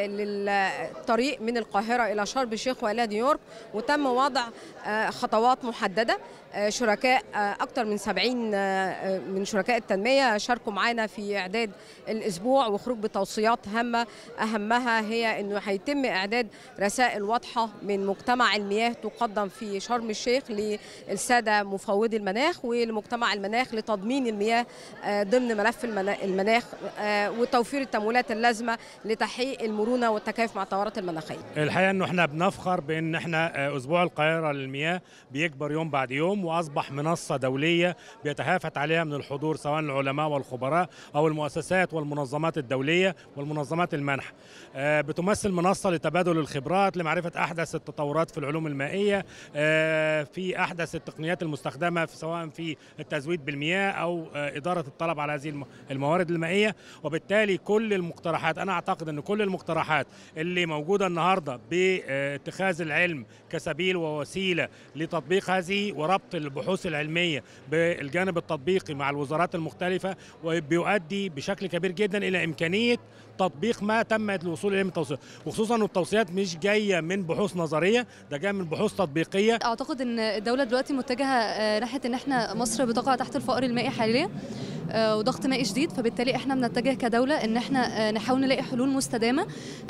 للطريق من القاهرة إلى شرم الشيخ وإلى نيويورك، وتم وضع خطوات محددة. شركاء أكثر من سبعين من شركاء التنمية شاركوا معنا في إعداد الأسبوع وخروج بتوصيات هامة، أهمها هي أنه هيتم إعداد رسائل واضحة من مجتمع المياه تقدم في شرم الشيخ للسادة مفوضي المناخ ولمجتمع المناخ لتضمين المياه ضمن ملف المناخ وتوفير التمويلات اللازمة لتحقيق المرونة والتكيف مع التغيرات المناخية. الحقيقة أنه احنا بنفخر بأن احنا أسبوع القاهرة للمياه بيكبر يوم بعد يوم، وأصبح منصة دولية بيتهافت عليها من الحضور سواء العلماء والخبراء أو المؤسسات والمنظمات الدولية والمنظمات المنح. بتمثل منصة لتبادل الخبرات لمعرفة أحدث التطورات في العلوم المائية، في أحدث التقنيات المستخدمة سواء في التزويد بالمياه أو إدارة الطلب على هذه الموارد المائية. وبالتالي كل المقترحات، أنا أعتقد أن كل المقترحات اللي موجودة النهاردة باتخاذ العلم كسبيل ووسيلة لتطبيق هذه وربط البحوث العلمية بالجانب التطبيقي مع الوزارات المختلفة، وبيؤدي بشكل كبير جدا إلى إمكانية تطبيق ما تم الوصول إليه من التوصيات، وخصوصا أن التوصيات مش جاية من بحوث نظرية، ده جاي من بحوث تطبيقية. أعتقد أن الدولة دلوقتي متجهة ناحية أن احنا مصر بتقع تحت الفقر المائي حاليا وضغط مائي شديد، فبالتالي احنا بنتجه كدولة ان احنا نحاول نلاقي حلول مستدامة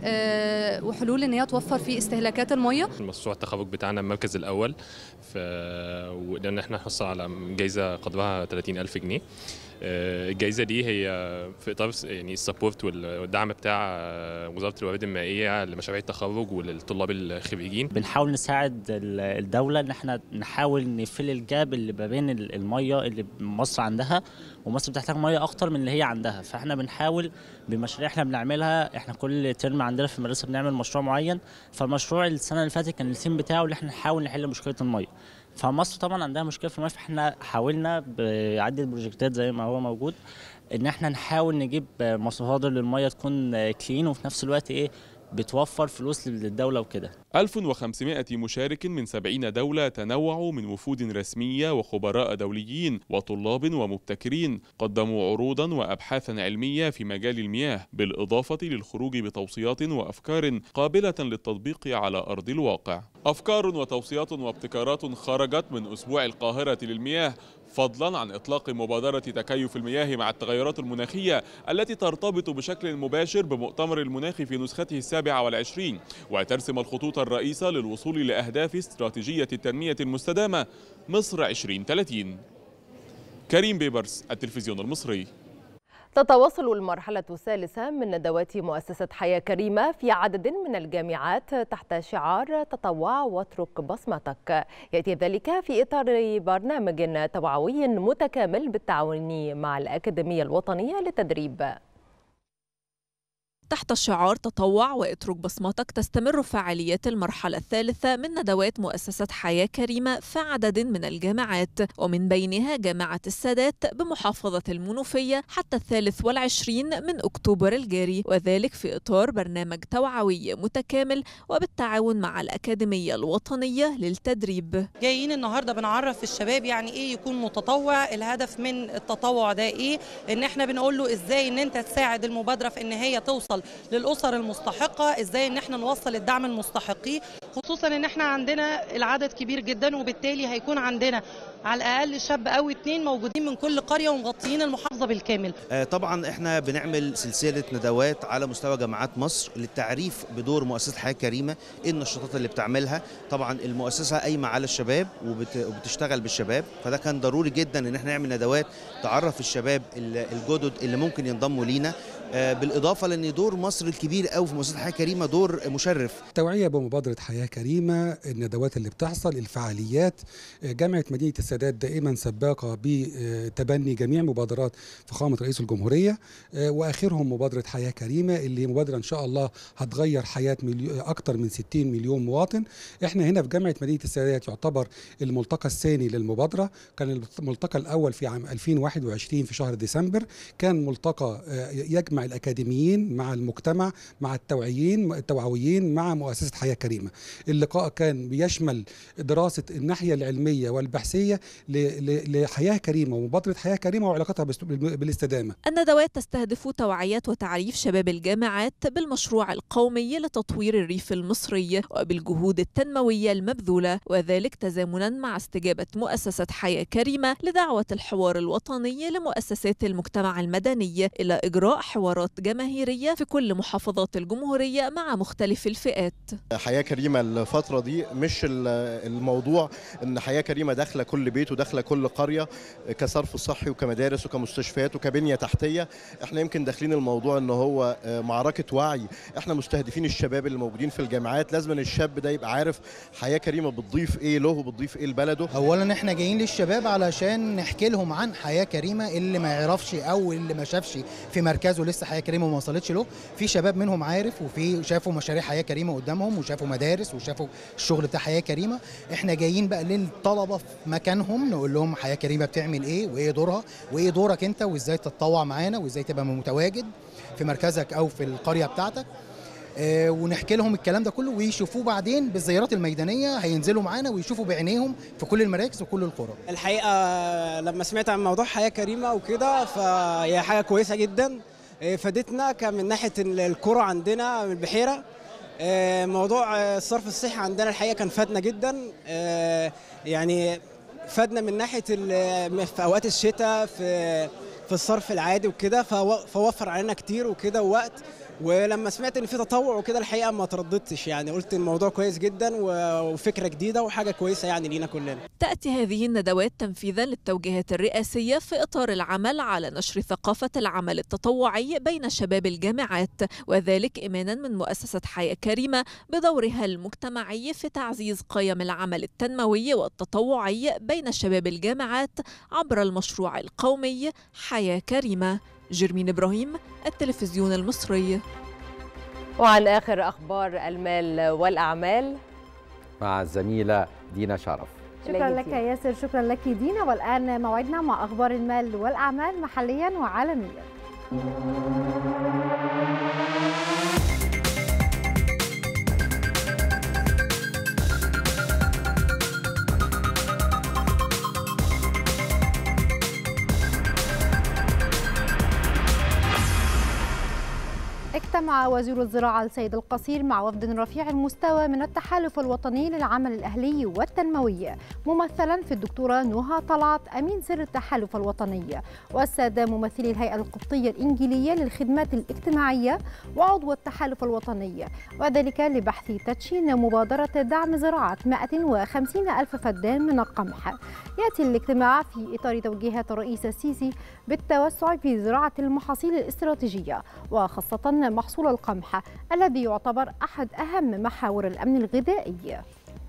وحلول ان هي توفر في استهلاكات المياه. مشروع التخرج بتاعنا المركز الاول، وقدرنا احنا نحصل على جائزة قدرها ثلاثين ألف جنيه. الجائزة دي هي في إطار يعني السبورت والدعم بتاع وزارة الموارد المائية لمشاريع التخرج وللطلاب الخريجين. بنحاول نساعد الدولة ان احنا نحاول نفل الجاب اللي ما بين المية اللي مصر عندها، ومصر بتحتاج مية أكتر من اللي هي عندها، فاحنا بنحاول بمشاريع احنا بنعملها. احنا كل ترم عندنا في المدرسة بنعمل مشروع معين، فالمشروع السنة اللي فاتت كان الثيم بتاعه اللي احنا نحاول نحل مشكلة المية. فمصر طبعا عندها مشكله في المياه، فاحنا حاولنا بعده بروجكتات زي ما هو موجود ان احنا نحاول نجيب مصادر للمياه تكون كلين وفي نفس الوقت ايه بتوفر فلوس للدولة وكده. ألف وخمسمائة مشارك من سبعين دولة تنوعوا من وفود رسمية وخبراء دوليين وطلاب ومبتكرين، قدموا عروضا وأبحاثا علمية في مجال المياه، بالإضافة للخروج بتوصيات وأفكار قابلة للتطبيق على أرض الواقع. أفكار وتوصيات وابتكارات خرجت من أسبوع القاهرة للمياه، فضلا عن إطلاق مبادرة تكيف المياه مع التغيرات المناخية التي ترتبط بشكل مباشر بمؤتمر المناخ في نسخته السابعة والعشرين، وترسم الخطوط الرئيسة للوصول لأهداف استراتيجية التنمية المستدامة مصر عشرين ثلاثين. كريم بيبرس، التلفزيون المصري. تتواصل المرحلة الثالثة من ندوات مؤسسة حياة كريمة في عدد من الجامعات تحت شعار تطوع واترك بصمتك. يأتي ذلك في إطار برنامج توعوي متكامل بالتعاون مع الأكاديمية الوطنية للتدريب. تحت شعار تطوع واترك بصمتك تستمر فعاليات المرحلة الثالثة من ندوات مؤسسة حياة كريمة في عدد من الجامعات، ومن بينها جامعة السادات بمحافظة المنوفية حتى الثالث والعشرين من أكتوبر الجاري، وذلك في إطار برنامج توعوي متكامل وبالتعاون مع الأكاديمية الوطنية للتدريب. جايين النهاردة بنعرف الشباب يعني إيه يكون متطوع، الهدف من التطوع ده إيه، إن إحنا بنقول له إزاي إن أنت تساعد المبادرة في إن هي توصل للأسر المستحقة، ازاي ان احنا نوصل الدعم المستحقين، خصوصا ان احنا عندنا العدد كبير جدا، وبالتالي هيكون عندنا على الاقل شاب او اتنين موجودين من كل قرية ومغطيين المحافظة بالكامل. آه طبعا احنا بنعمل سلسلة ندوات على مستوى جامعات مصر للتعريف بدور مؤسسة حياة كريمة، ايه النشاطات اللي بتعملها. طبعا المؤسسة قايمة على الشباب وبتشتغل بالشباب، فده كان ضروري جدا ان احنا نعمل ندوات تعرف الشباب الجدد اللي ممكن ينضموا لينا، آه بالاضافة لان دور مصر الكبير قوي في مؤسسة حياة كريمة دور مشرف. توعية بمبادرة حياة كريمة، الندوات اللي بتحصل، الفعاليات. جامعة مدينة السادات دائما سباقة بتبني جميع مبادرات فخامة رئيس الجمهورية، واخرهم مبادرة حياة كريمة اللي مبادرة ان شاء الله هتغير حياة اكثر من ستين مليون مواطن. احنا هنا في جامعة مدينة السادات يعتبر الملتقى الثاني للمبادرة، كان الملتقى الاول في عام ألفين وواحد وعشرين في شهر ديسمبر، كان ملتقى يجمع الأكاديميين مع المجتمع مع التوعيين التوعويين مع مؤسسة حياة كريمة. اللقاء كان بيشمل دراسة الناحية العلمية والبحثية لحياة كريمة ومبادرة حياة كريمة وعلاقتها بالاستدامة. الندوات تستهدف توعية وتعريف شباب الجامعات بالمشروع القومي لتطوير الريف المصري وبالجهود التنموية المبذولة، وذلك تزامنا مع استجابة مؤسسة حياة كريمة لدعوة الحوار الوطني لمؤسسات المجتمع المدني إلى إجراء حوارات جماهيرية في كل محافظات الجمهورية مع مختلف الفئات. حياة كريمة الفترة دي مش الموضوع ان حياة كريمة داخلة كل بيت وداخلة كل قرية كصرف صحي وكمدارس وكمستشفيات وكبنية تحتية، احنا يمكن داخلين الموضوع ان هو معركة وعي، احنا مستهدفين الشباب اللي موجودين في الجامعات، لازم الشاب ده يبقى عارف حياة كريمة بتضيف ايه له وبتضيف ايه لبلده. اولا احنا جايين للشباب علشان نحكي لهم عن حياة كريمة، اللي ما يعرفش او اللي ما شافش في مركزه لسه حياة كريمة وما وصلتش له، في شباب منهم عارف وفي شافوا مشاريع حياة كريمة قدامهم وشافوا مدارس وشافوا الشغل بتاع حياة كريمة. احنا جايين بقى للطلبة في مكانهم نقول لهم حياة كريمة بتعمل ايه وايه دورها وايه دورك انت وازاي تتطوع معانا وازاي تبقى متواجد في مركزك او في القرية بتاعتك، اه ونحكي لهم الكلام ده كله ويشوفوه بعدين بالزيارات الميدانية، هينزلوا معانا ويشوفوا بعينيهم في كل المراكز وكل القرى. الحقيقة لما سمعت عن موضوع حياة كريمة وكده فهي حاجة كويسة جدا، فادتنا من ناحية القرى عندنا من البحيرة. موضوع الصرف الصحي عندنا الحقيقة كان فادنا جدا، يعني فادنا من ناحية في أوقات الشتاء في في الصرف العادي وكده، فوفر علينا كتير وكده ووقت. ولما سمعت ان في تطوع وكده الحقيقه ما ترددتش، يعني قلت الموضوع كويس جدا وفكره جديده وحاجه كويسه يعني لينا كلنا. تأتي هذه الندوات تنفيذا للتوجيهات الرئاسيه في اطار العمل على نشر ثقافه العمل التطوعي بين شباب الجامعات، وذلك ايمانا من مؤسسه حياة كريمه بدورها المجتمعي في تعزيز قيم العمل التنموي والتطوعي بين شباب الجامعات عبر المشروع القومي حياة كريمة. جرمين إبراهيم، التلفزيون المصري. وعن آخر أخبار المال والأعمال مع الزميلة دينا شرف. شكرا لك يا ياسر، شكرا لك دينا. والآن موعدنا مع أخبار المال والأعمال محليا وعالميا. اجتمع وزير الزراعة السيد القصير مع وفد رفيع المستوى من التحالف الوطني للعمل الأهلي والتنموي ممثلا في الدكتورة نهى طلعت أمين سر التحالف الوطني والسادة ممثلي الهيئة القبطية الإنجيلية للخدمات الاجتماعية وعضو التحالف الوطني، وذلك لبحث تدشين مبادرة دعم زراعة مائة وخمسين ألف فدان من القمح. يأتي الاجتماع في إطار توجيهات الرئيس السيسي بالتوسع في زراعة المحاصيل الاستراتيجية وخاصة محصول القمح الذي يعتبر أحد أهم محاور الأمن الغذائي.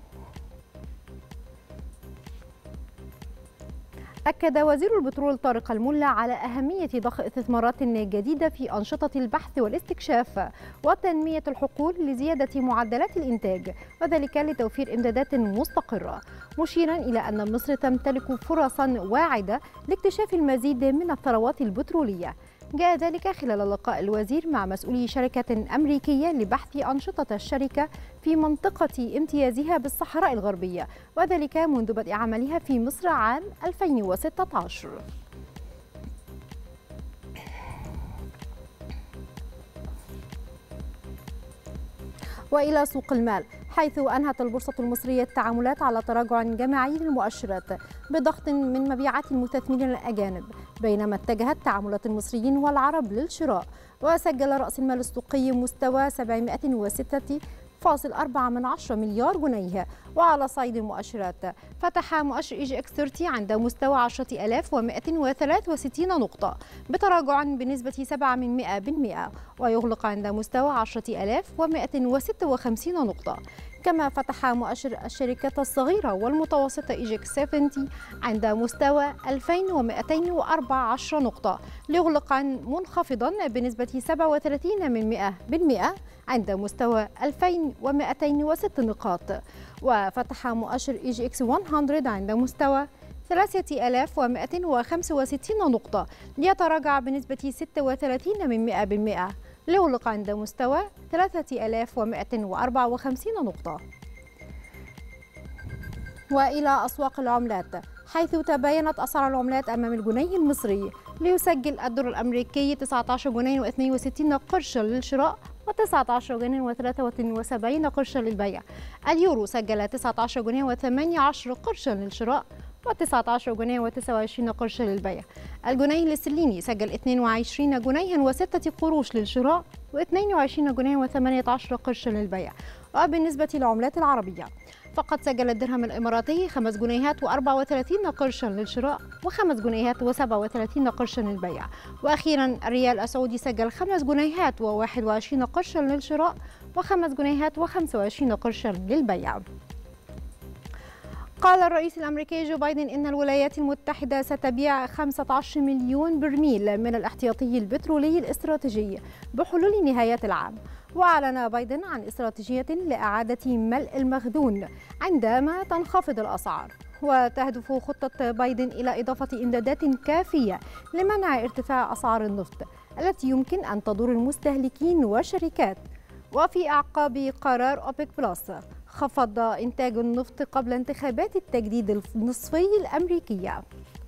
أكد وزير البترول طارق الملا على أهمية ضخ استثمارات جديدة في أنشطة البحث والاستكشاف وتنمية الحقول لزيادة معدلات الإنتاج، وذلك لتوفير إمدادات مستقرة، مشيرا إلى أن مصر تمتلك فرصا واعدة لاكتشاف المزيد من الثروات البترولية. جاء ذلك خلال لقاء الوزير مع مسؤولي شركة أمريكية لبحث أنشطة الشركة في منطقة امتيازها بالصحراء الغربية، وذلك منذ بدء عملها في مصر عام ألفين وستة عشر. وإلى سوق المال، حيث أنهت البورصة المصرية التعاملات على تراجع جماعي للمؤشرات بضغط من مبيعات المستثمرين الأجانب، بينما اتجهت تعاملات المصريين والعرب للشراء، وسجل رأس المال السوقي مستوى سبعمائة وستة فاصل أربعة مليار جنيه. وعلى صعيد المؤشرات، فتح مؤشر إي جي إكس ثلاثين عند مستوى عشرة آلاف ومائة وثلاثة وستين نقطة بتراجع بنسبة سبعة بالمئة، ويغلق عند مستوى عشرة آلاف ومائة وستة وخمسين نقطة. كما فتح مؤشر الشركات الصغيرة والمتوسطة إي جي إكس سبعين عند مستوى ألفين ومائتين وأربعة عشر نقطة ليغلق منخفضا بنسبة سبعة وثلاثين بالمئة عند مستوى ألفين ومائتين وستة نقاط. وفتح مؤشر إي جي إكس مئة عند مستوى ثلاثة آلاف ومائة وخمسة وستين نقطة ليتراجع بنسبة ستة وثلاثين بالمئة ليغلق عند مستوى ثلاثة آلاف ومائة وأربعة وخمسين نقطة. وإلى أسواق العملات، حيث تباينت أسعار العملات أمام الجنيه المصري، ليسجل الدولار الأمريكي تسعة عشر جنيه واثنين وستين قرشا للشراء وتسعة عشر جنيه وثلاثة وسبعين قرشا للبيع. اليورو سجل تسعة عشر جنيه وثمانية عشر قرشا للشراء وتسعة عشر جنيه وتسعة وعشرين قرشا للبيع. الجنيه الاسترليني سجل اثنين وعشرين جنيها وستة قروش للشراء واثنين وعشرين جنيه وثمانية عشر قرشا للبيع. وبالنسبة للعملات العربية، فقد سجل الدرهم الإماراتي خمس جنيهات وأربعة وثلاثين قرشا للشراء وخمس جنيهات وسبعة وثلاثين قرشا للبيع. وأخيرا الريال السعودي سجل خمس جنيهات وواحد وعشرين قرشا للشراء وخمس جنيهات وخمسة وعشرين قرشا للبيع. قال الرئيس الأمريكي جو بايدن إن الولايات المتحدة ستبيع خمسة عشر مليون برميل من الاحتياطي البترولي الاستراتيجي بحلول نهاية العام. وأعلن بايدن عن استراتيجية لإعادة ملء المخزون عندما تنخفض الأسعار. وتهدف خطة بايدن إلى إضافة إمدادات كافية لمنع ارتفاع أسعار النفط التي يمكن أن تضر المستهلكين والشركات. وفي أعقاب قرار أوبك بلس، خفض إنتاج النفط قبل انتخابات التجديد النصفي الأمريكية.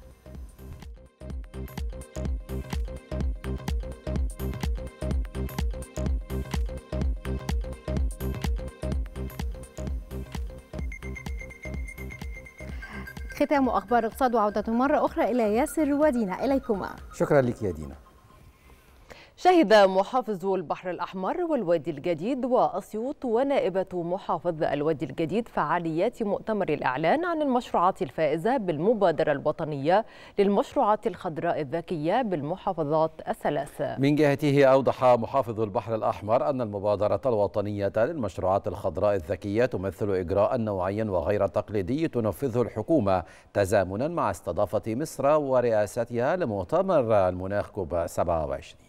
ختام أخبار اقتصاد وعودة مرة أخرى إلى ياسر ودينا، إليكما. شكرا لك يا دينا. شهد محافظ البحر الأحمر والوادي الجديد وأسيوط ونائبة محافظ الوادي الجديد فعاليات مؤتمر الإعلان عن المشروعات الفائزة بالمبادرة الوطنية للمشروعات الخضراء الذكية بالمحافظات الثلاث. من جهته أوضح محافظ البحر الأحمر أن المبادرة الوطنية للمشروعات الخضراء الذكية تمثل إجراء نوعيا وغير تقليدي تنفذه الحكومة تزامنا مع استضافة مصر ورئاستها لمؤتمر المناخ كوب سبعة وعشرين.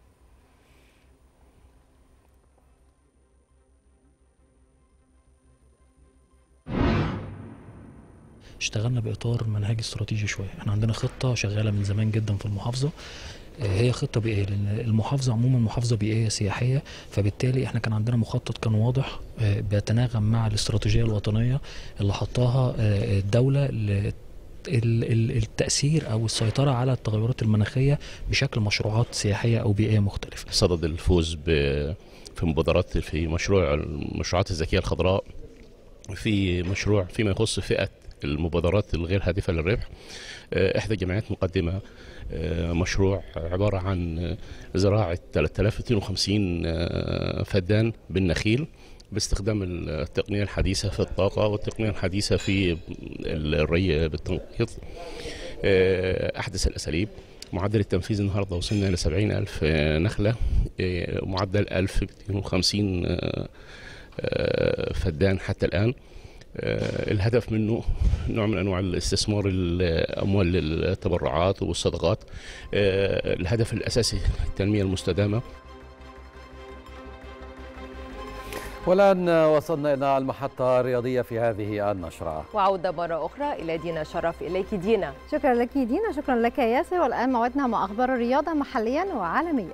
اشتغلنا بإطار منهجي استراتيجي شوية. احنا عندنا خطة شغالة من زمان جدا في المحافظة، هي خطة بيئية، لأن المحافظة عموما محافظة بيئية سياحية، فبالتالي احنا كان عندنا مخطط كان واضح بيتناغم مع الاستراتيجية الوطنية اللي حطاها الدولة التأثير أو السيطرة على التغيرات المناخية بشكل مشروعات سياحية أو بيئية مختلفة. صدد الفوز في مبادرات في مشروع المشروعات الذكية الخضراء، في مشروع فيما يخص فئة المبادرات الغير هادفة للربح. إحدى الجمعيات مقدمة مشروع عبارة عن زراعة ثلاثة آلاف ومئتين وخمسين فدان بالنخيل باستخدام التقنية الحديثة في الطاقة والتقنية الحديثة في الري بالتنقيط. أحدث الأساليب. معدل التنفيذ النهاردة وصلنا إلى سبعين ألف نخلة، معدل ألف ومئتين وخمسين فدان حتى الآن. الهدف منه نوع من أنواع الاستثمار الأموال للتبرعات والصدقات. الهدف الأساسي التنمية المستدامة. والآن وصلنا إلى المحطة الرياضية في هذه النشرة، وعودة مرة أخرى إلى دينا شرف. إليك دينا. شكرا لك دينا، شكرا لك ياسر. والآن موعدنا مع أخبار الرياضة محليا وعالميا.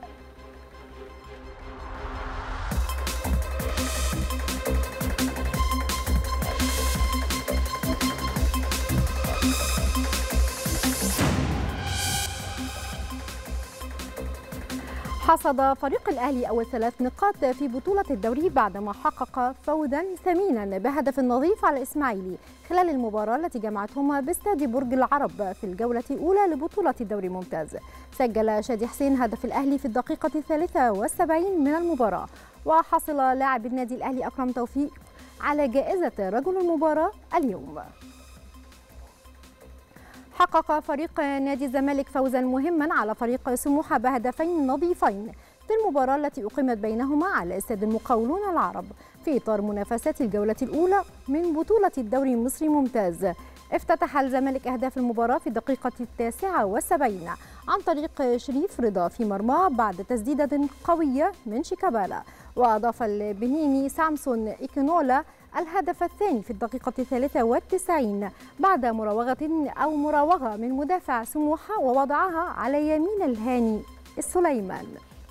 حصد فريق الأهلي أول ثلاث نقاط في بطولة الدوري بعدما حقق فوزا ثمينا بهدف نظيف على الإسماعيلي خلال المباراة التي جمعتهما باستاد برج العرب في الجولة الأولى لبطولة الدوري الممتاز. سجل شادي حسين هدف الأهلي في الدقيقة الثالثة والسبعين من المباراة، وحصل لاعب النادي الأهلي أكرم توفيق على جائزة رجل المباراة اليوم. حقق فريق نادي الزمالك فوزا مهما على فريق سموحة بهدفين نظيفين في المباراة التي أقيمت بينهما على استاد المقاولون العرب في إطار منافسات الجولة الأولى من بطولة الدوري المصري ممتاز. افتتح الزمالك أهداف المباراة في الدقيقة التاسعة والسبعين عن طريق شريف رضا في مرماه بعد تسديدة قوية من شيكابالا، وأضاف البنيني سامسون إيكينولا الهدف الثاني في الدقيقة الثالثة والتسعين بعد مراوغة أو مراوغة من مدافع سموحة ووضعها على يمين الهاني السليمان.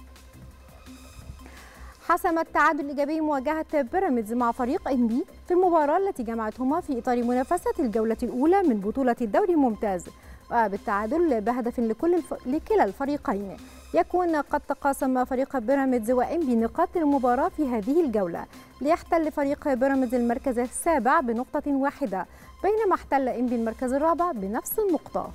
حسم التعادل الإيجابي مواجهة بيراميدز مع فريق إنبي في المباراة التي جمعتهما في إطار منافسة الجولة الأولى من بطولة الدوري الممتاز، وبالتعادل بهدف لكل الف... لكلا الفريقين يكون قد تقاسم فريق بيراميدز وإنبي نقاط المباراة في هذه الجولة، ليحتل فريق بيراميدز المركز السابع بنقطة واحدة بينما احتل إنبي المركز الرابع بنفس النقطة.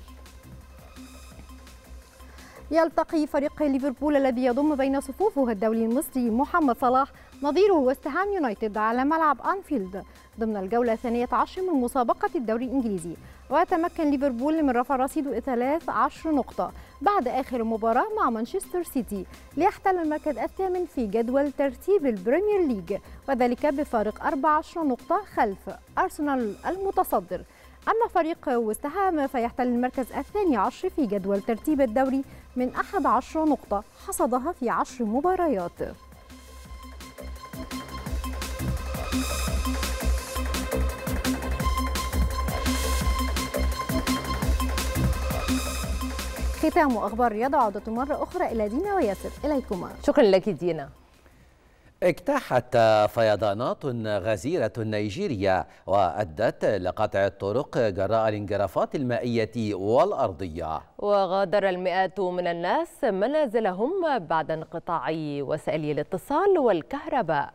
يلتقي فريق ليفربول الذي يضم بين صفوفه الدولي المصري محمد صلاح نظيره ويست هام يونايتد على ملعب أنفيلد ضمن الجولة الثانية عشر من مسابقة الدوري الإنجليزي، وتمكن ليفربول من رفع رصيده ثلاث عشر نقطة بعد آخر مباراة مع مانشستر سيتي ليحتل المركز الثامن في جدول ترتيب البريمير ليج، وذلك بفارق أربع عشرة نقطة خلف أرسنال المتصدر. أما فريق ويست هام فيحتل المركز الثاني عشر في جدول ترتيب الدوري من أحد عشر نقطة حصدها في عشر مباريات. ختام أخبار الرياضة، عودة مرة أخرى إلى دينا وياسر. إليكما. شكرا لك دينا. اجتاحت فيضانات غزيرة نيجيريا وأدت لقطع الطرق جراء الانجرافات المائية والأرضية، وغادر المئات من الناس منازلهم بعد انقطاع وسائل الاتصال والكهرباء.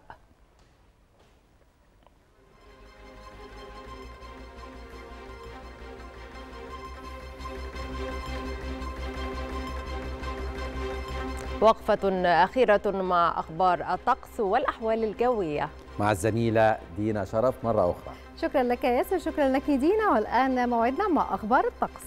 وقفة أخيرة مع أخبار الطقس والأحوال الجوية مع الزميلة دينا شرف مرة أخرى. شكرا لك ياسر، شكرا لك دينا. والآن موعدنا مع أخبار الطقس.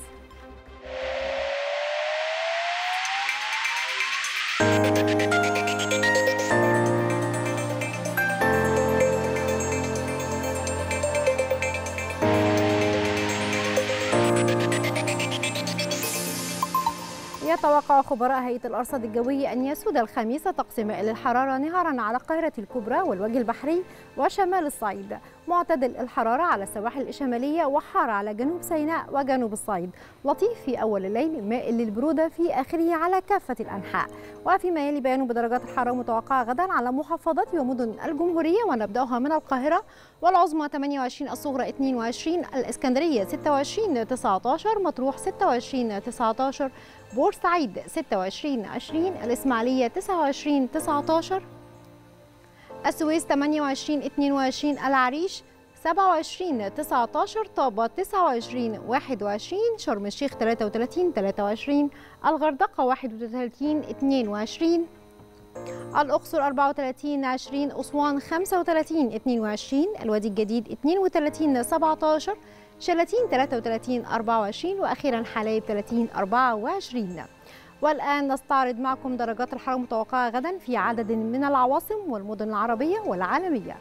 يتوقع خبراء هيئة الأرصاد الجوية أن يسود الخميس طقس مائل الحرارة نهارا على القاهرة الكبرى والوجه البحري وشمال الصعيد، معتدل الحرارة على السواحل الشمالية وحار على جنوب سيناء وجنوب الصعيد، لطيف في أول الليل مائل للبرودة في آخره على كافة الأنحاء. وفيما يلي بيان بدرجات الحرارة المتوقعة غدا على محافظات ومدن الجمهورية، ونبدأها من القاهرة والعظمى ثمانية وعشرين، الصغرى اثنين وعشرين، الإسكندرية ستة وعشرين تسعة عشر، مطروح ستة وعشرين تسعة عشر، بورسعيد ستة وعشرين عشرين، الإسماعيلية تسعة وعشرين تسعة عشر، السويس ثمانية وعشرين اثنين وعشرين، العريش سبعة وعشرين تسعة عشر، طابة تسعة وعشرين واحد وعشرين، شرم الشيخ ثلاثة وثلاثين ثلاثة وعشرين، الغردقة واحد وثلاثين اثنين وعشرين، الأقصر أربعة وثلاثين عشرين، أسوان خمسة وثلاثين اثنين وعشرين، الوادي الجديد اثنين وثلاثين سبعة عشر، شلاتين ثلاثة وثلاثين أربعة وعشرين، وأخيرا حلايب ثلاثين أربعة وعشرين. والآن نستعرض معكم درجات الحرارة المتوقعة غدا في عدد من العواصم والمدن العربية والعالمية.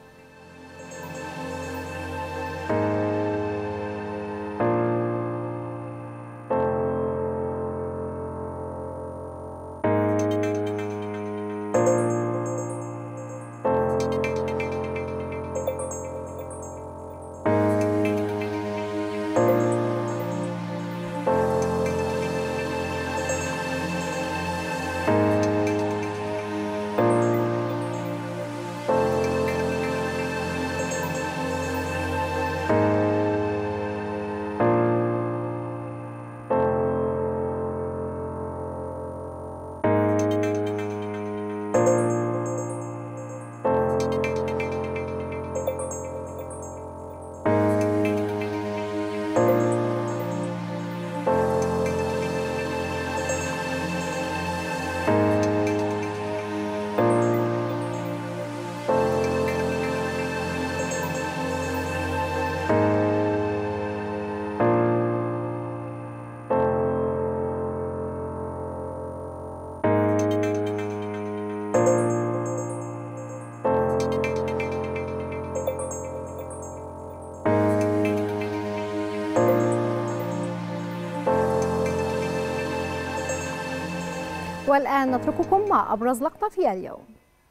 والآن نترككم مع أبرز لقطة في اليوم.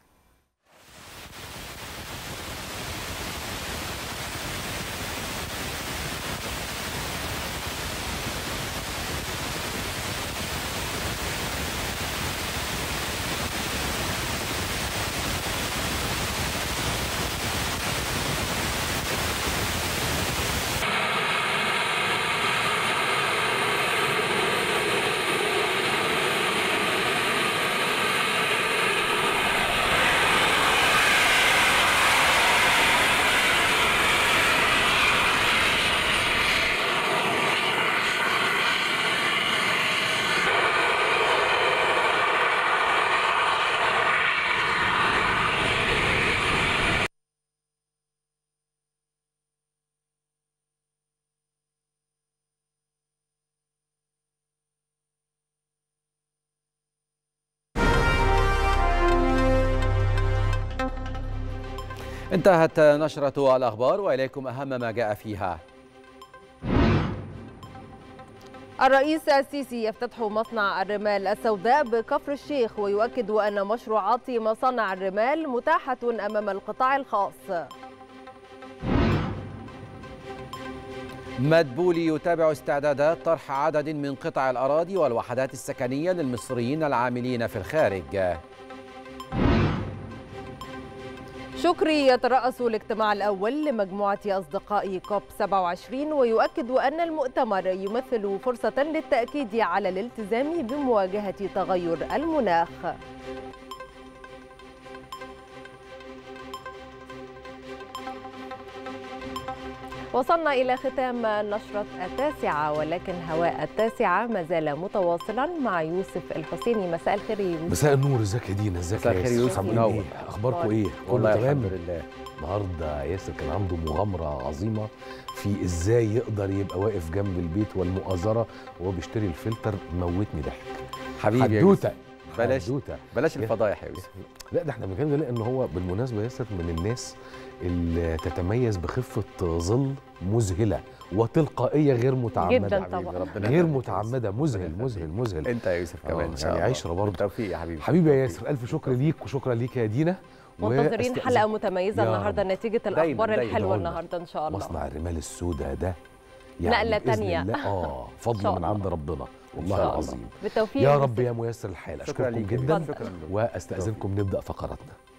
انتهت نشرة الأخبار وإليكم أهم ما جاء فيها. الرئيس السيسي يفتتح مصنع الرمال السوداء بكفر الشيخ، ويؤكد أن مشروعات مصانع الرمال متاحة أمام القطاع الخاص. مدبولي يتابع استعدادات طرح عدد من قطع الأراضي والوحدات السكنية للمصريين العاملين في الخارج. شكري يترأس الاجتماع الأول لمجموعة أصدقاء كوب سبعة وعشرين، ويؤكد أن المؤتمر يمثل فرصة للتأكيد على الالتزام بمواجهة تغير المناخ. وصلنا إلى ختام نشرة التاسعة، ولكن هواء التاسعة ما زال متواصلا مع يوسف الحسيني. مساء الخير يا يوسف. مساء النور، ازيك يا دينا؟ ازيك يا يوسف؟ يوسف منور. اخباركم ايه؟ والله الحمد لله. النهارده ياسر كان عنده مغامره عظيمه في ازاي يقدر يبقى واقف جنب البيت والمؤازره وهو بيشتري الفلتر. موتني ضحك حبيبي يا حدوته بلاش حدوته. بلاش الفضايح يا يوسف. لا ده احنا بنتكلم لان هو بالمناسبه ياسر من الناس اللي تتميز بخفه ظل مذهله وتلقائيه غير متعمده جدا طبعا، غير متعمده. مذهل مذهل مذهل. انت يا يوسف كمان يعني عشره برضه. بالتوفيق يا حبيبي. حبيبي يا ياسر، الف شكر ليك وشكرا ليك يا دينا، منتظرين حلقه متميزه النهارده نتيجه الاخبار الحلوه النهارده ان شاء الله. مصنع الرمال السوداء ده يعني نقله ثانيه اه فضل من عند ربنا والله العظيم. بالتوفيق يا رب يا ميسر الحال. اشكركم جدا شكرا. واستاذنكم نبدا فقراتنا.